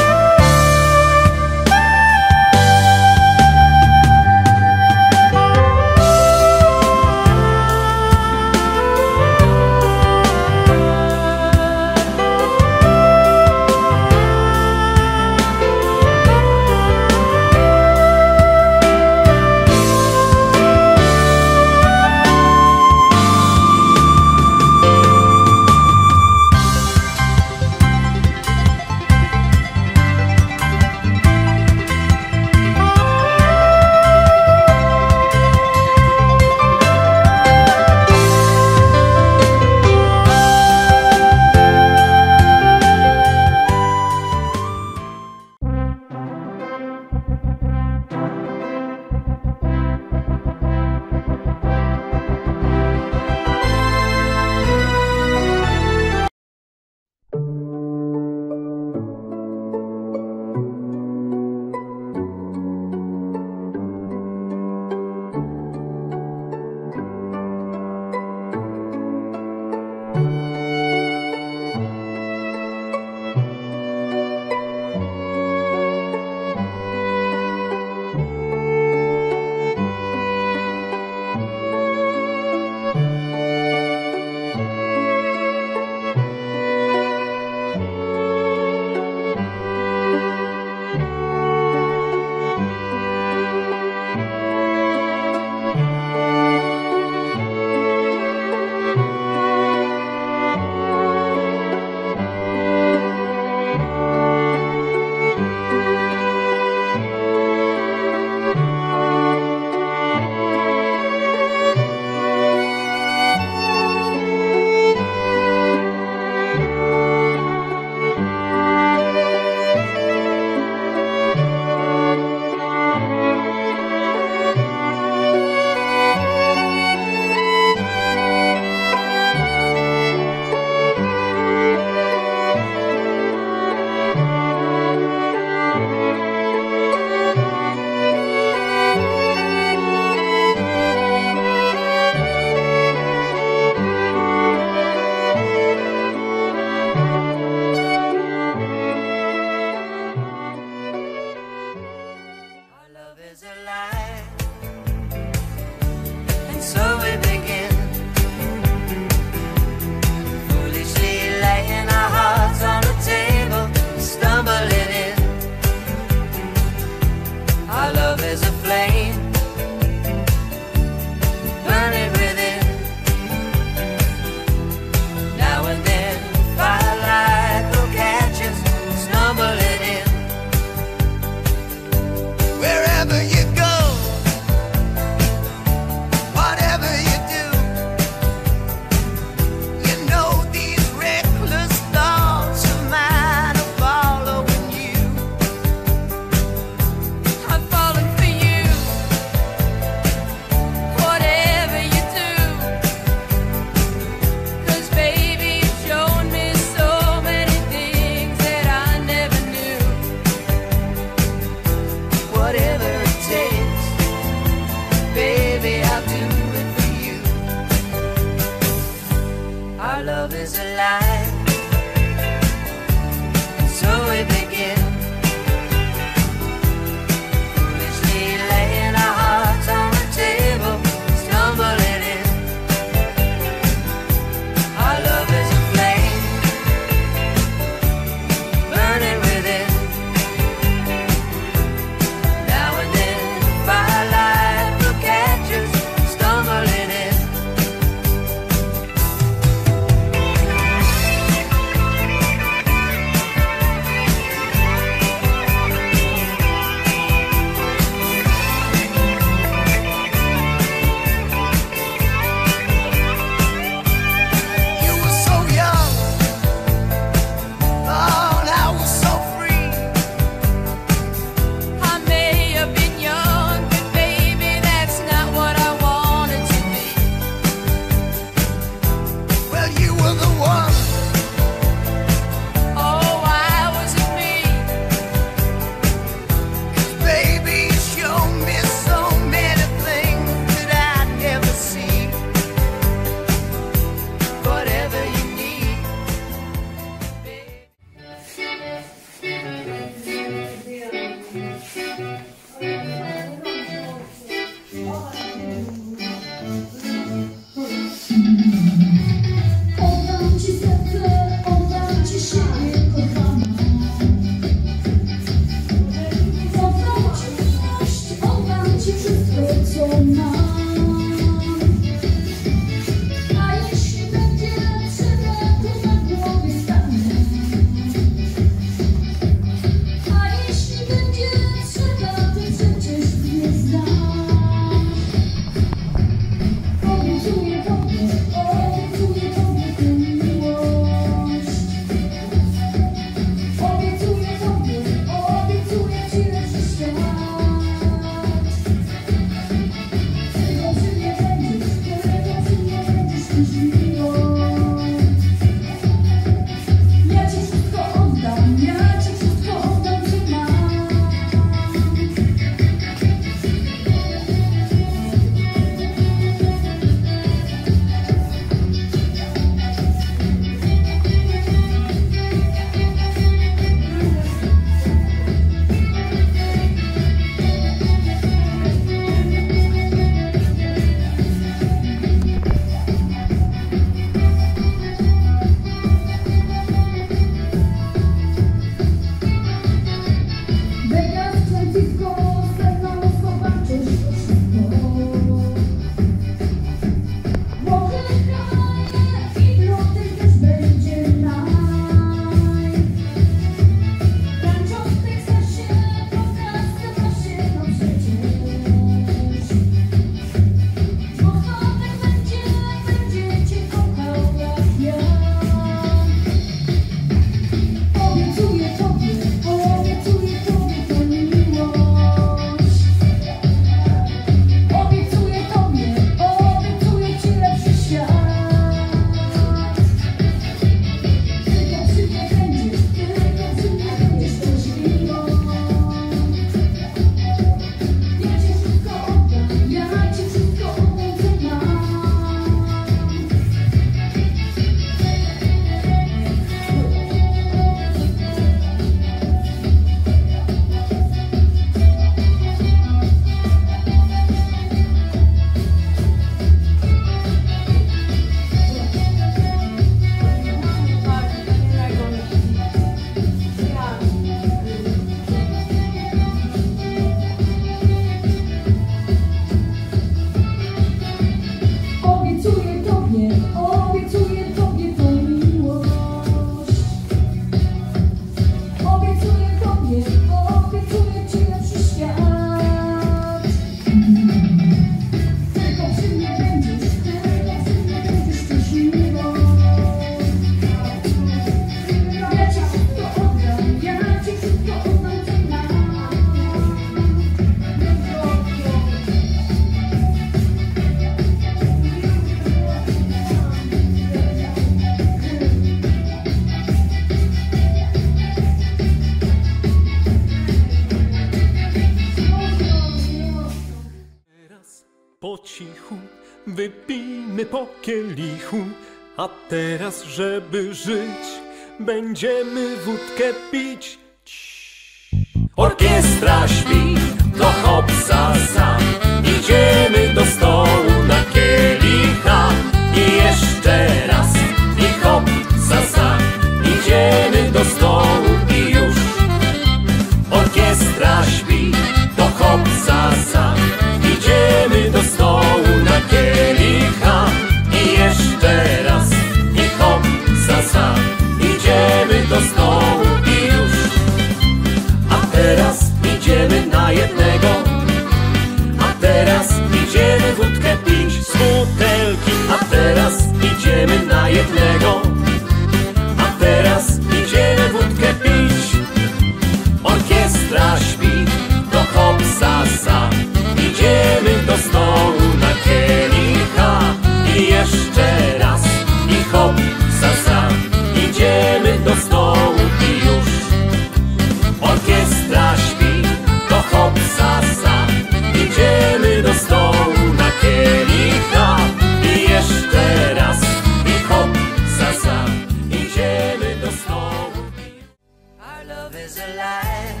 wypijmy po kielichu, a teraz, żeby żyć, będziemy wódkę pić. Orkiestra śpi, to hop sa sa, idziemy do stołu na kielicha. I jeszcze raz, i hop sa sa, idziemy do stołu i już. Orkiestra śpi, to hop sa sa, idziemy do stołu na kielicha. I jeszcze raz, i hop sa sa, idziemy do stołu i już. A teraz idziemy na jednego, a teraz idziemy wódkę pić z butelki. A teraz idziemy na jednego, a teraz idziemy wódkę pić. Orkiestra śpi, to hop sa sa, idziemy do stołu na kielicha. I jeszcze raz, i hop sa sa, idziemy do stołu i już. Orkiestra śpi, to hop sa sa, idziemy do stołu na kielicha. I jeszcze raz, i hop sa sa, idziemy do stołu. Our love is alive,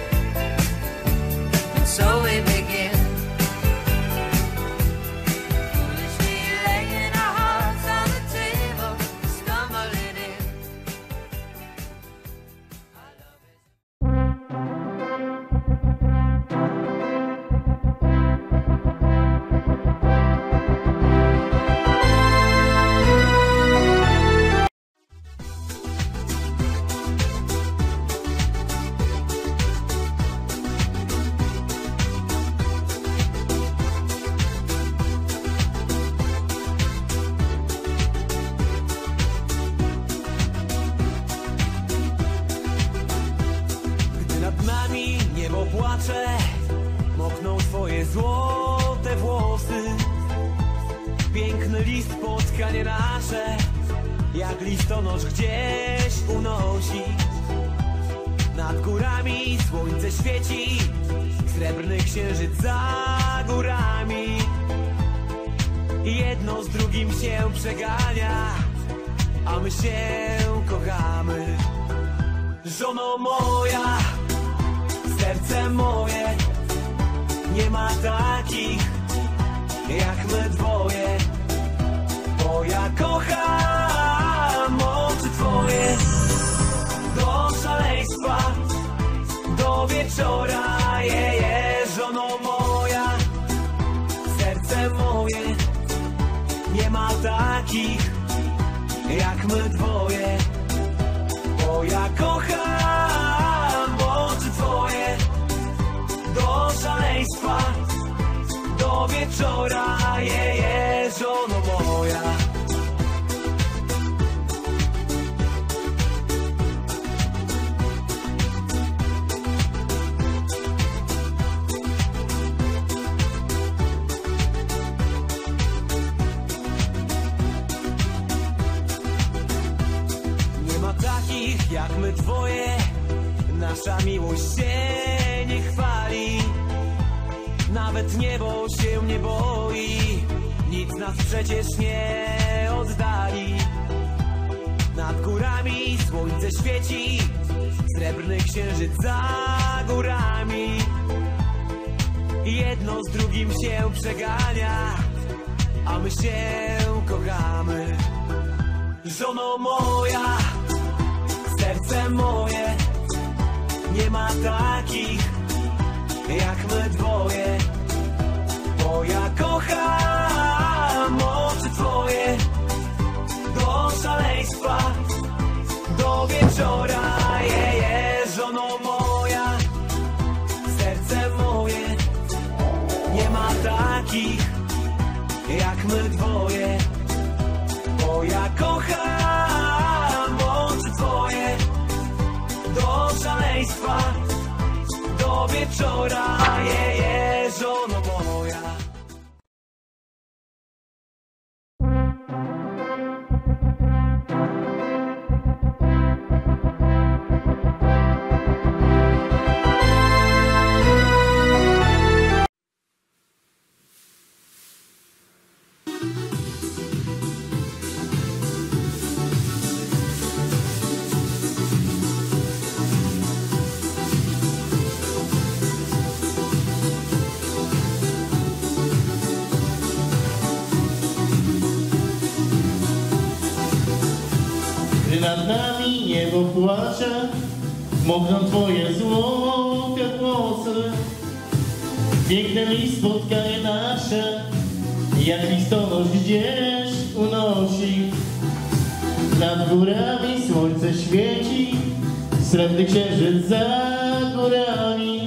and so we begin. Foolishly laying our hearts on the table, stumbling in. Gdy nad nami niebo płacze, mokną twoje złote włosy. Piękny list, spotkanie nasze, jak listonosz gdzieś unosi. Nad górami słońce świeci, srebrny księżyc za górami. Jedno z drugim się przegania, a my się kochamy. Żono moja, serce moje, nie ma takich jak my dwoje. Bo ja kocham oczy twoje, do szaleństwa, do wieczora. Żono moja, serce moje, nie ma takich jak my dwoje. Bo ja kocham oczy twoje, do szaleństwa, do wieczora. Żono moja. Nie ma takich jak my dwoje, nasza miłość się nie chwali. Nawet niebo się nie boi, nic nas przecież nie oddali. Nad górami słońce świeci, srebrny księżyc za górami. Jedno z drugim się przegania, a my się kochamy. Żono moja, serce moje, nie ma takich jak my dwoje. Bo ja kocham oczy twoje, do szaleństwa, do wieczora. Żono moja, serce moje, nie ma takich jak my dwoje. Bo ja kocham oczy twoje, do szaleństwa, do wieczora. Żono moja. nad nami niebo płacze, mokną twoje złote włosy. Piękne mi spotkanie nasze, jak listonosz gdzieś unosi. Nad górami słońce świeci, srebrny księżyc za górami.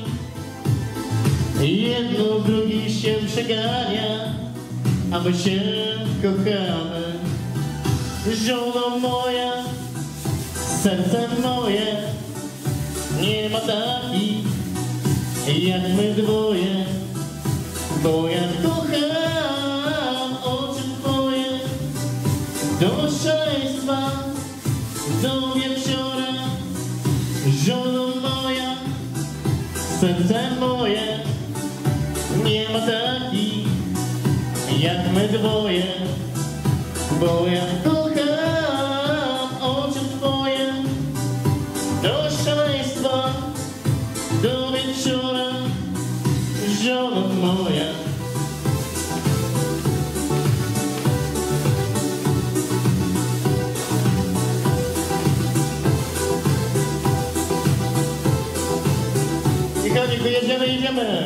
Jedno drugi się przegania, a my się kochamy. Żono moja, serce moje, nie ma takich jak my dwoje, bo ja kocham oczy twoje do szaleństwa, do wieczora. Żono moja, serce moje, nie ma takich jak my dwoje, bo ja kocham oczy twoje do szaleństwa, do wieczora. Żono moja. Kochani, jedziemy.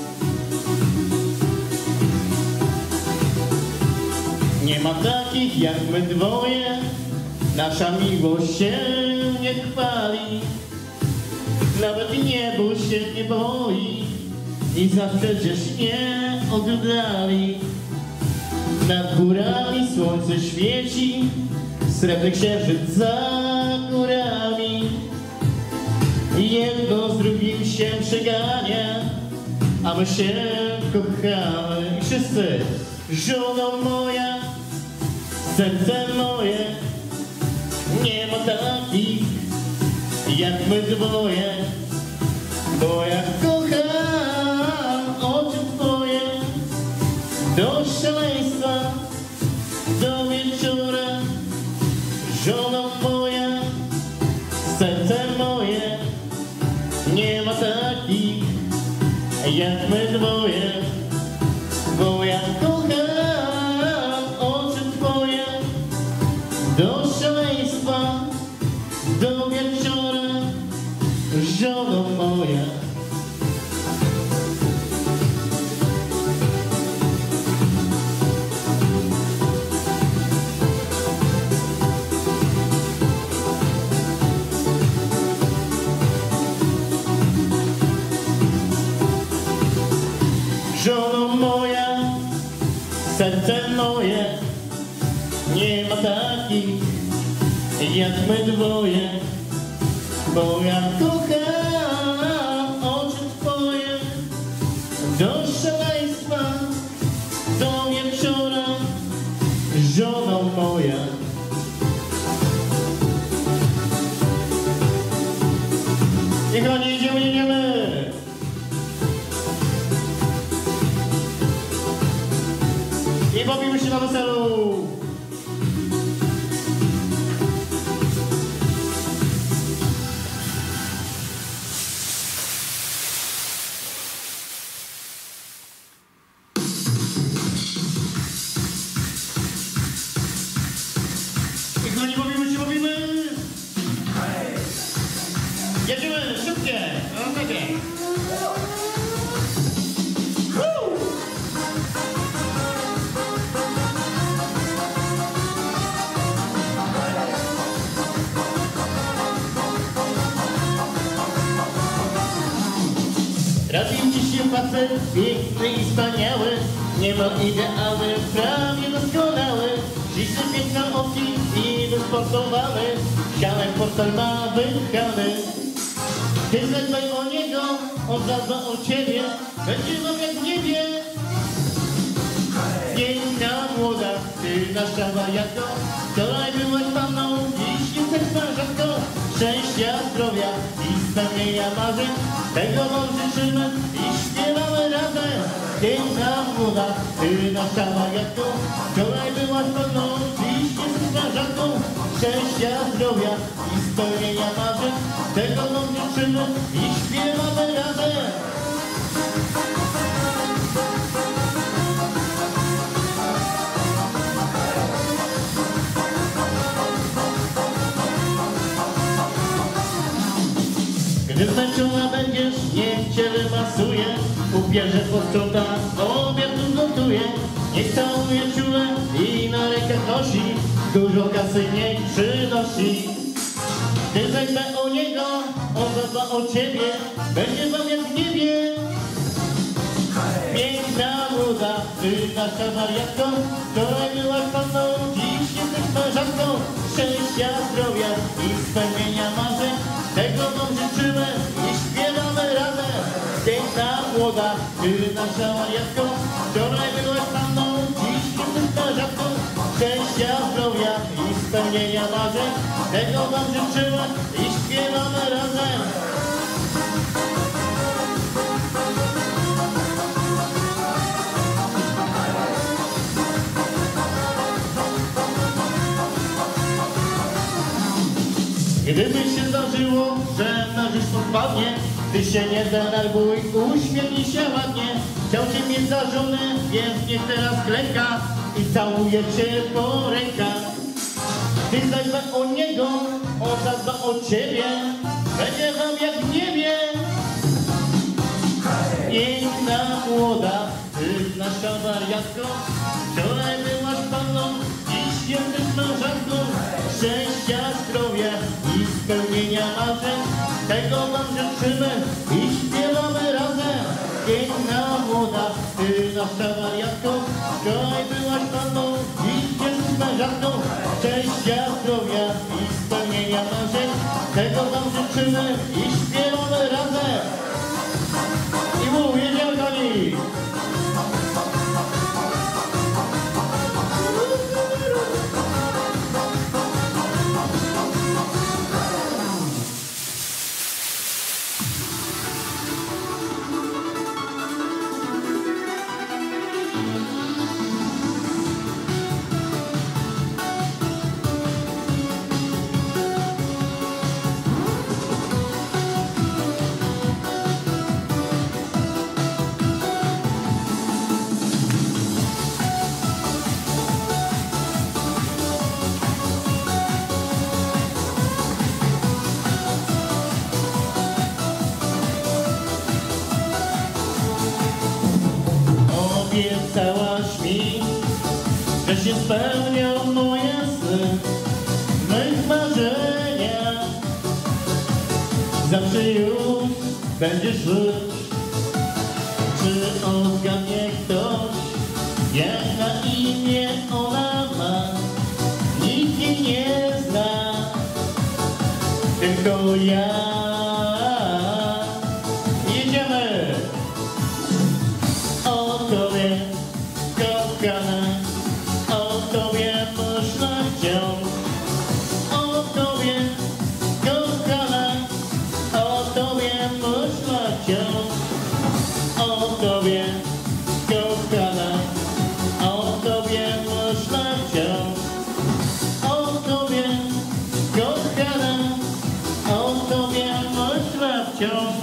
Nie ma takich jak my dwoje, nasza miłość się nie chwali. Nawet niebo się nie boi, nic nas przecież nie oddali. Nad górami słońce świeci, srebrny księżyc za górami. Jedno z drugim się przegania, a my się kochamy. I wszyscy, żono moja, serce moje, nie ma takich jak my dwoje, bo ja kocham oczy twoje do szaleństwa, do wieczora. Żono moja, serce moje, nie ma takich jak my dwoje, bo ja kocham oczy twoje do szaleństwa, do wieczora. Żono moja. Żono moja, serce moje, nie ma takich jak my dwoje, bo ja kocham oczy twoje do szaleństwa, do wieczora. Żono moja. Niech oni jedziemy. I bawimy się na weselu. I kochani, bawimy. Jedziemy, szybkie. Trafił ci się facet piękny i wspaniały, niemal idealny, prawie doskonały. Śliczne, piękne oczy i wysportowany, sianem portal ma wychany. Ty zadbaj o niego, on zadba o ciebie, będzie wam jak w niebie. Piękna, młoda, ty nasza wariatko, wczoraj byłaś panną, dziś jesteś mężatką. Szczęścia, zdrowia i spełnienia marzeń, tego wam życzymy i śpiewamy razem. Piękna, młoda, ty nasza wariatko, wczoraj byłaś panną, dziś jesteś mężatką. Szczęścia, zdrowia i spełnienia marzeń, tego wam życzymy i śpiewamy razem. niech cię wymasuje, ubierze posprząta, obiad gotuje, niech całuje ciule i na rękach nosi, dużo kasy niech przynosi. Ty zadbaj o niego, on zadba o ciebie, będzie wam jak w niebie. Piękna młoda, ty nasza wariatko, wczoraj byłaś panną, dziś jesteś mężatką. Szczęścia, zdrowia i spełnienia marzeń, tego wam życzymy i śpiewamy razem. Piękna młoda, ty nasza wariatko, wczoraj byłaś panną, dziś jesteś mężatką. Szczęścia, zdrowia i spełnienia marzeń, tego wam życzymy i śpiewamy razem. Gdyby się zdarzyło, że mężczyzna spadnie, ty się nie denerwuj, uśmiechnij się ładnie. Chciał cię mieć za żonę, więc niech teraz klęka i całuje cię po rękach. Ty zadbaj o niego, on zadba o ciebie, będzie wam jak w niebie. Piękna młoda, ty nasza wariatko, wczoraj byłaś panną, dziś jesteś mężatką. Szczęścia, zdrowia i spełnienia marzeń, tego wam życzymy i śpiewamy razem. Piękna młoda, ty nasza wariatko, wczoraj byłaś panną, dziś jesteś mężatką. Szczęścia, zdrowia i spełnienia marzeń, tego wam życzymy i śpiewamy razem. I jedziemy do nich! Obiecałaś mi, że się spełnią moje sny, mych marzenia. Zawsze już będziesz żyć. Czy odgadnie ktoś, jak na imię ona ma? Nikt jej nie zna, tylko ja. Jedziemy! O tobie, kochana, o tobie można wciąż. O tobie, kochana, o tobie można wciąż. O tobie, kochana, o tobie można wciąż. O tobie, kochana, o tobie można wciąż.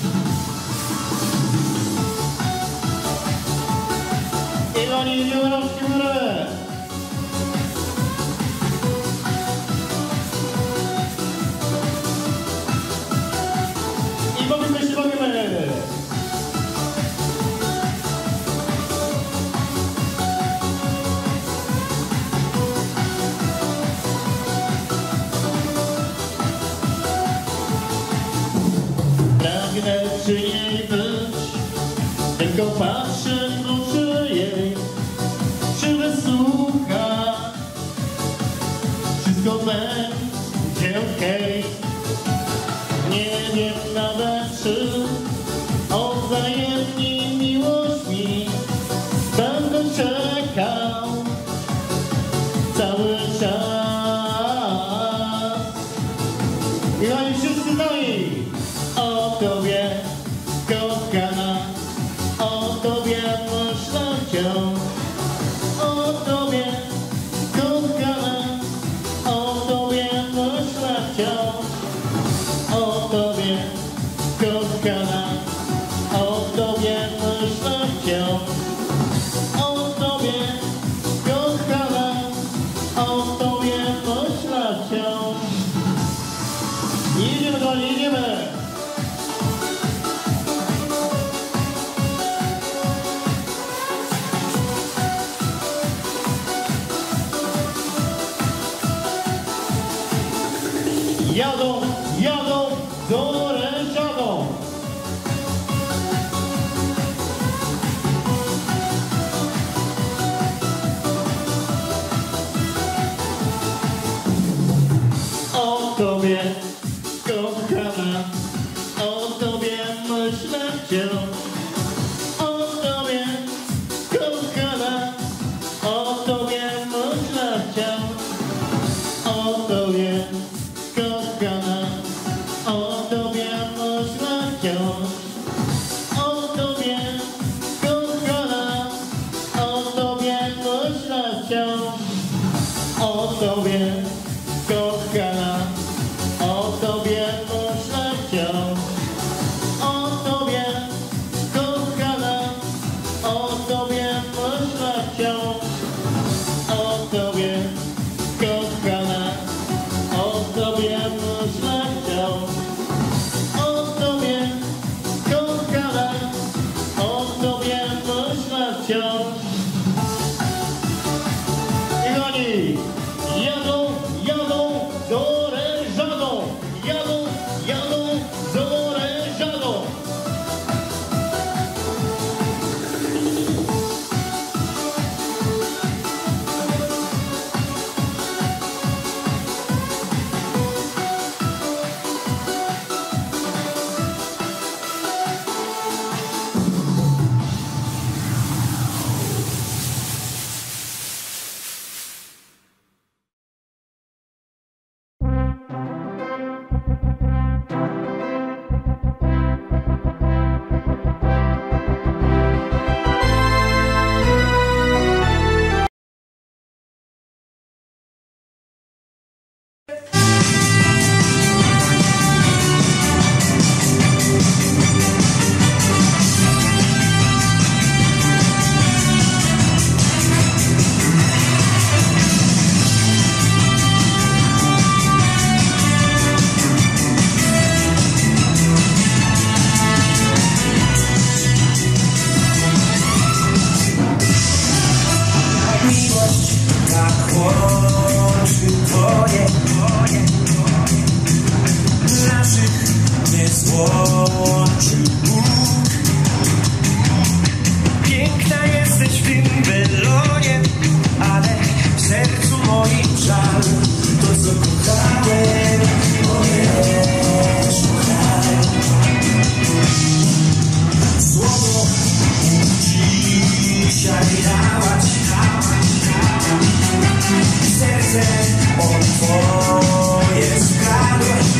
I rączki w górę. I bawimy się, bawimy. Pragnę przy niej być, tylko patrzę w oczy jej. Czy wysłucha, wszystko będzie okej. Nie wiem nawet, czy odwzajemni miłość mi. Będę czekał cały czas. I oni wszyscy nami. O tobie, kochana, o tobie można wciąż. O tobie, kochana, o tobie można wciąż. O tobie, kochana, o tobie. jadą, jadą z orężadą. O tobie, kochana, o tobie myślę wciąż. O tobie, kochana, o tobie myślę wciąż. O tobie, kochana, o tobie myślę wciąż. O tobie, kochana, o tobie myślę wciąż. O tobie, kochana, o tobie myślę wciąż. O tobie, kochana, o tobie myślę wciąż. O tobie, kochana, o tobie myślę wciąż. O tobie, kochana, o tobie myślę wciąż. I oni jadą, jadą z orężadą. Jadą, jadą z orężadą. Piękna jesteś w tym belonie, ale w sercu moim żal. To co kochałem, wiesz, kochałem. Słowo dzisiaj dałaś, serce o twoje skradłaś.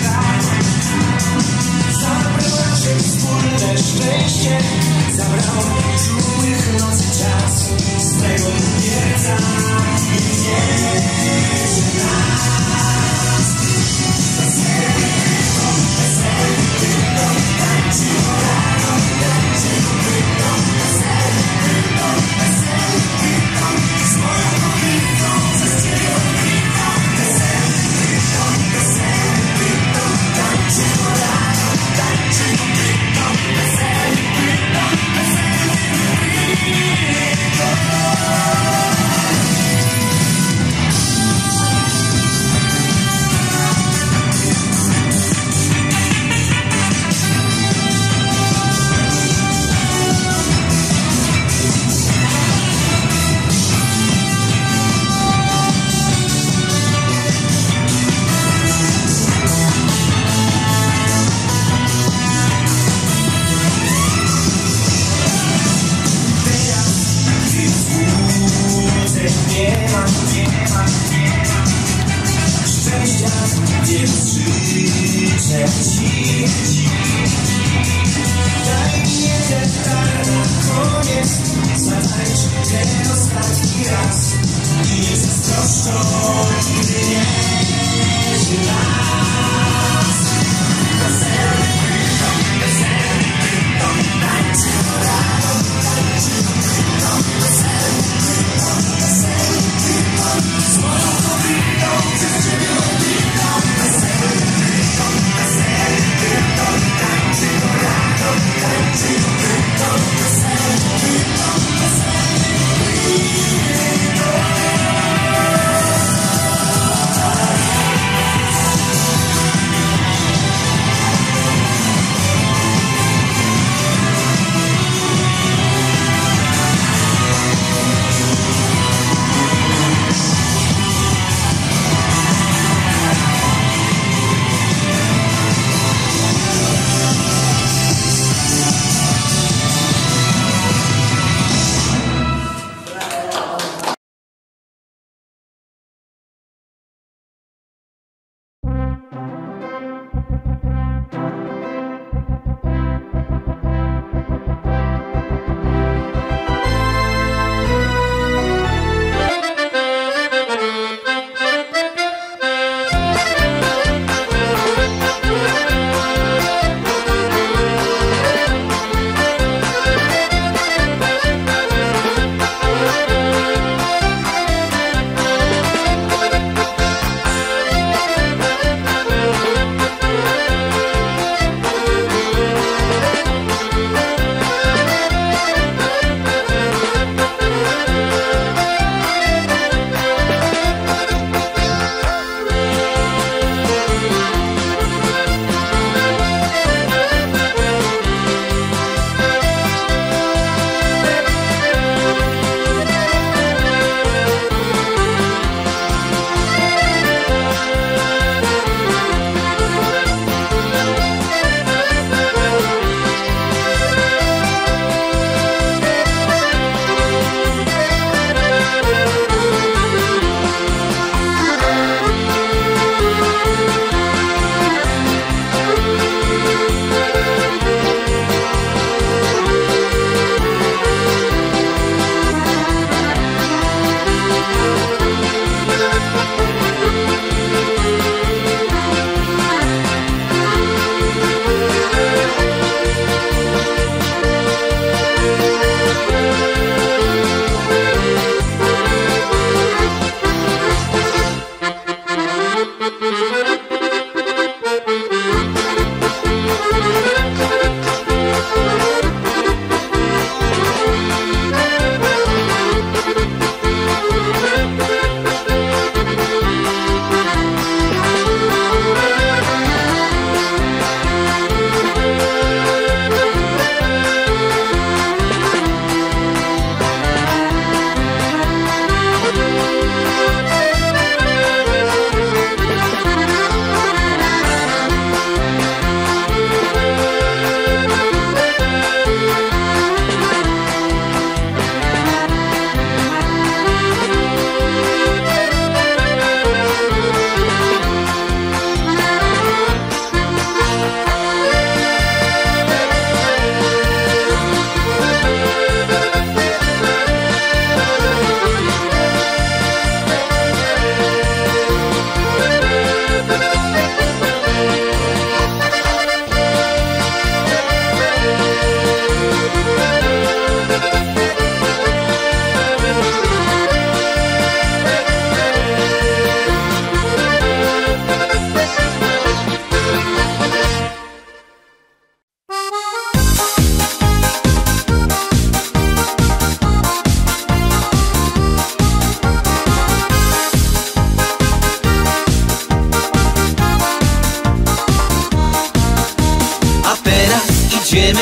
Zabrałaś wspólne szczęście, zabrało czułych nocy czas z tego serca i wierzy nas. Weselny tylko, tańczy rano, tańczy tylko, weselny tylko, z moją kobietą, przez ciebie odkrytą. Weselny tylko, tańczy rano, tańczy tylko, weselny tylko, weselny tylko.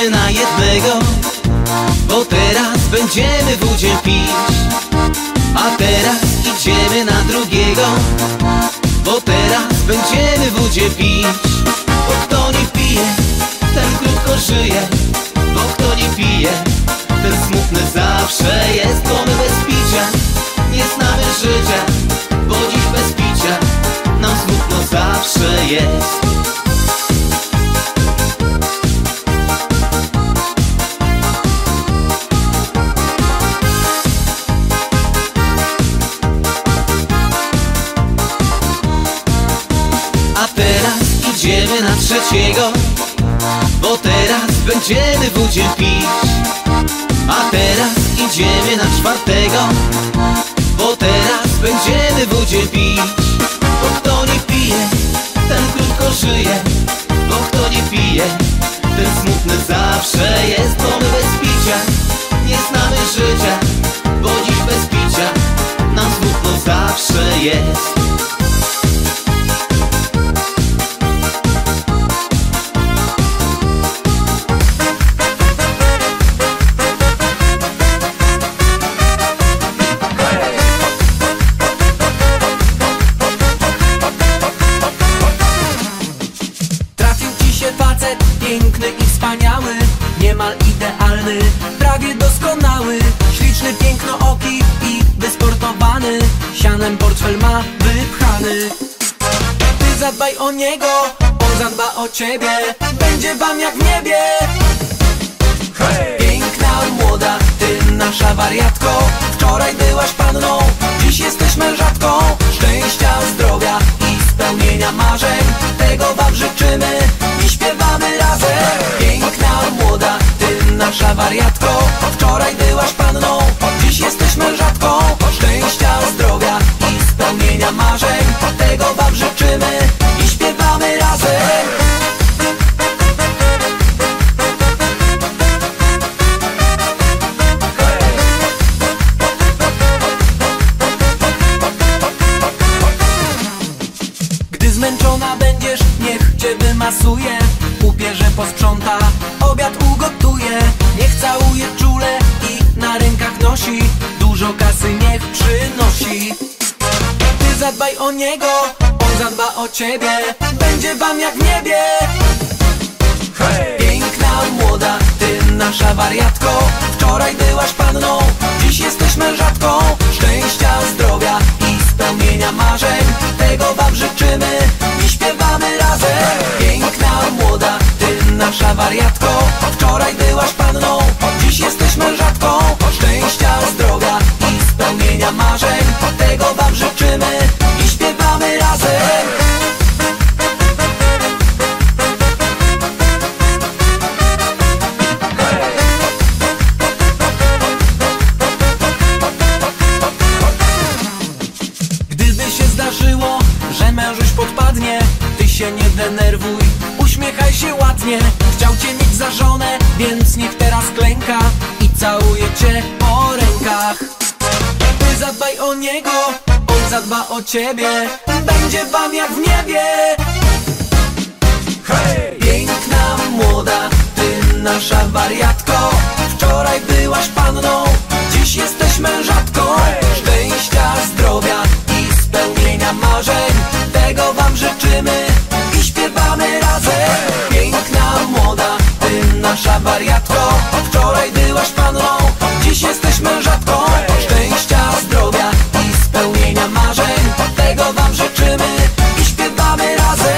idziemy na jednego, bo teraz będziemy wódzie pić. A teraz idziemy na drugiego, bo teraz będziemy wódzie pić. Bo kto nie pije, ten krótko żyje, bo kto nie pije, ten smutny zawsze jest. Bo my bez picia nie znamy życia, bo dziś bez picia nam smutno zawsze jest. A teraz idziemy na trzeciego, bo teraz będziemy wódzie pić. A teraz idziemy na czwartego, bo teraz będziemy wódzie pić. Bo kto nie pije, ten krótko żyje, bo kto nie pije, ten smutny zawsze jest. Bo my bez picia nie znamy życia, bo dziś bez picia nam smutno zawsze jest. Piękny i wspaniały, niemal idealny, prawie doskonały, śliczny, pięknooki i wysportowany, sianem portfel ma wypchany. Ty zadbaj o niego, on zadba o ciebie, będzie wam jak w niebie. Piękna, młoda, ty nasza wariatko, wczoraj byłaś panną, dziś jesteś mężatką. Szczęścia, zdrowia i spełnienia marzeń, tego wam życzymy i śpiewamy razem. Piękna, młoda, ty nasza wariatko, wczoraj byłaś panną, dziś jesteś mężatką. Szczęścia, zdrowia i spełnienia marzeń, tego wam życzymy i śpiewamy razem. Zmęczona będziesz, niech cię wymasuje, upierze, posprząta, obiad ugotuje, niech całuje czule i na rękach nosi, dużo kasy niech przynosi. Ty zadbaj o niego, on zadba o ciebie, będzie wam jak w niebie. Piękna, młoda, ty nasza wariatko, wczoraj byłaś panną, dziś jesteś mężatką. Szczęścia, zdrowia i spełnienia marzeń, tego wam życzymy i śpiewamy razem. Piękna, młoda, ty nasza wariatko, wczoraj byłaś panną, dziś jesteś mężatką. Szczęścia, zdrowia i spełnienia marzeń, tego wam życzymy i śpiewamy razem. Że mężuś podpadnie, ty się nie denerwuj, uśmiechaj się ładnie. Chciał cię mieć za żonę, więc niech teraz klęka i całuje cię po rękach. Ty zadbaj o niego, on zadba o ciebie, będzie wam jak w niebie. Piękna, młoda, ty nasza wariatko, wczoraj byłaś panną, dziś jesteś mężatką. Szczęścia, zdrowia i spełnienia marzeń, tego wam życzymy i śpiewamy razem. Piękna, młoda, ty nasza wariatko, wczoraj byłaś panną, dziś jesteś mężatką. Szczęścia, zdrowia i spełnienia marzeń, tego wam życzymy i śpiewamy razem.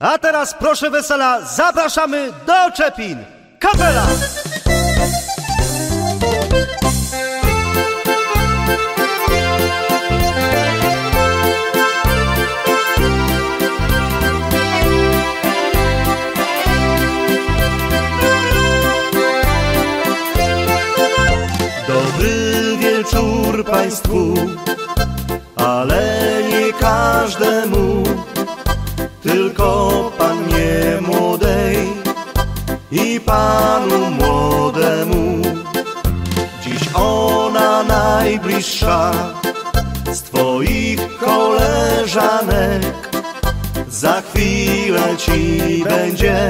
A teraz proszę wesela, zapraszamy do Czepin. Kapela! Dobry wieczór Państwu, ale nie każdemu, tylko pannie młodej i panu młodemu. Dziś ona najbliższa z twoich koleżanek, za chwilę ci będzie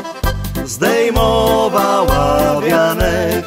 zdejmowała wianek.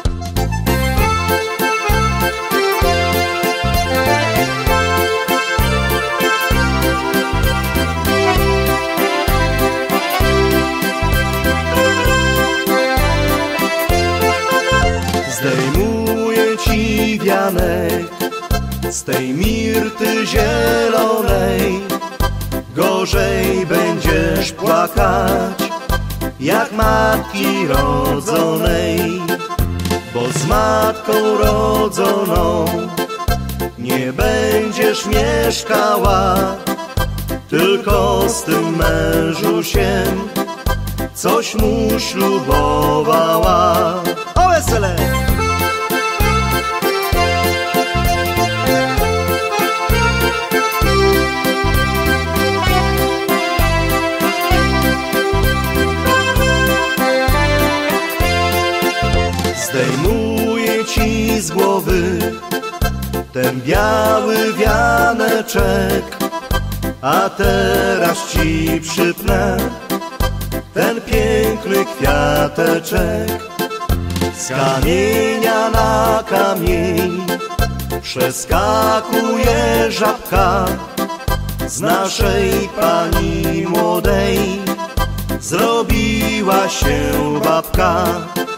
Zdejmuję ci wianek z tej mirty zielonej, gorzej będziesz płakać jak matki rodzonej, bo z matką rodzoną nie będziesz mieszkała, tylko z tym mężusiem coś mu ślubowała. O wesele! Zdejmuję ci z głowy ten biały wianeczek, a teraz ci przypnę ten piękny kwiateczek. Z kamienia na kamień przeskakuje żabka, z naszej pani młodej zrobiła się babka.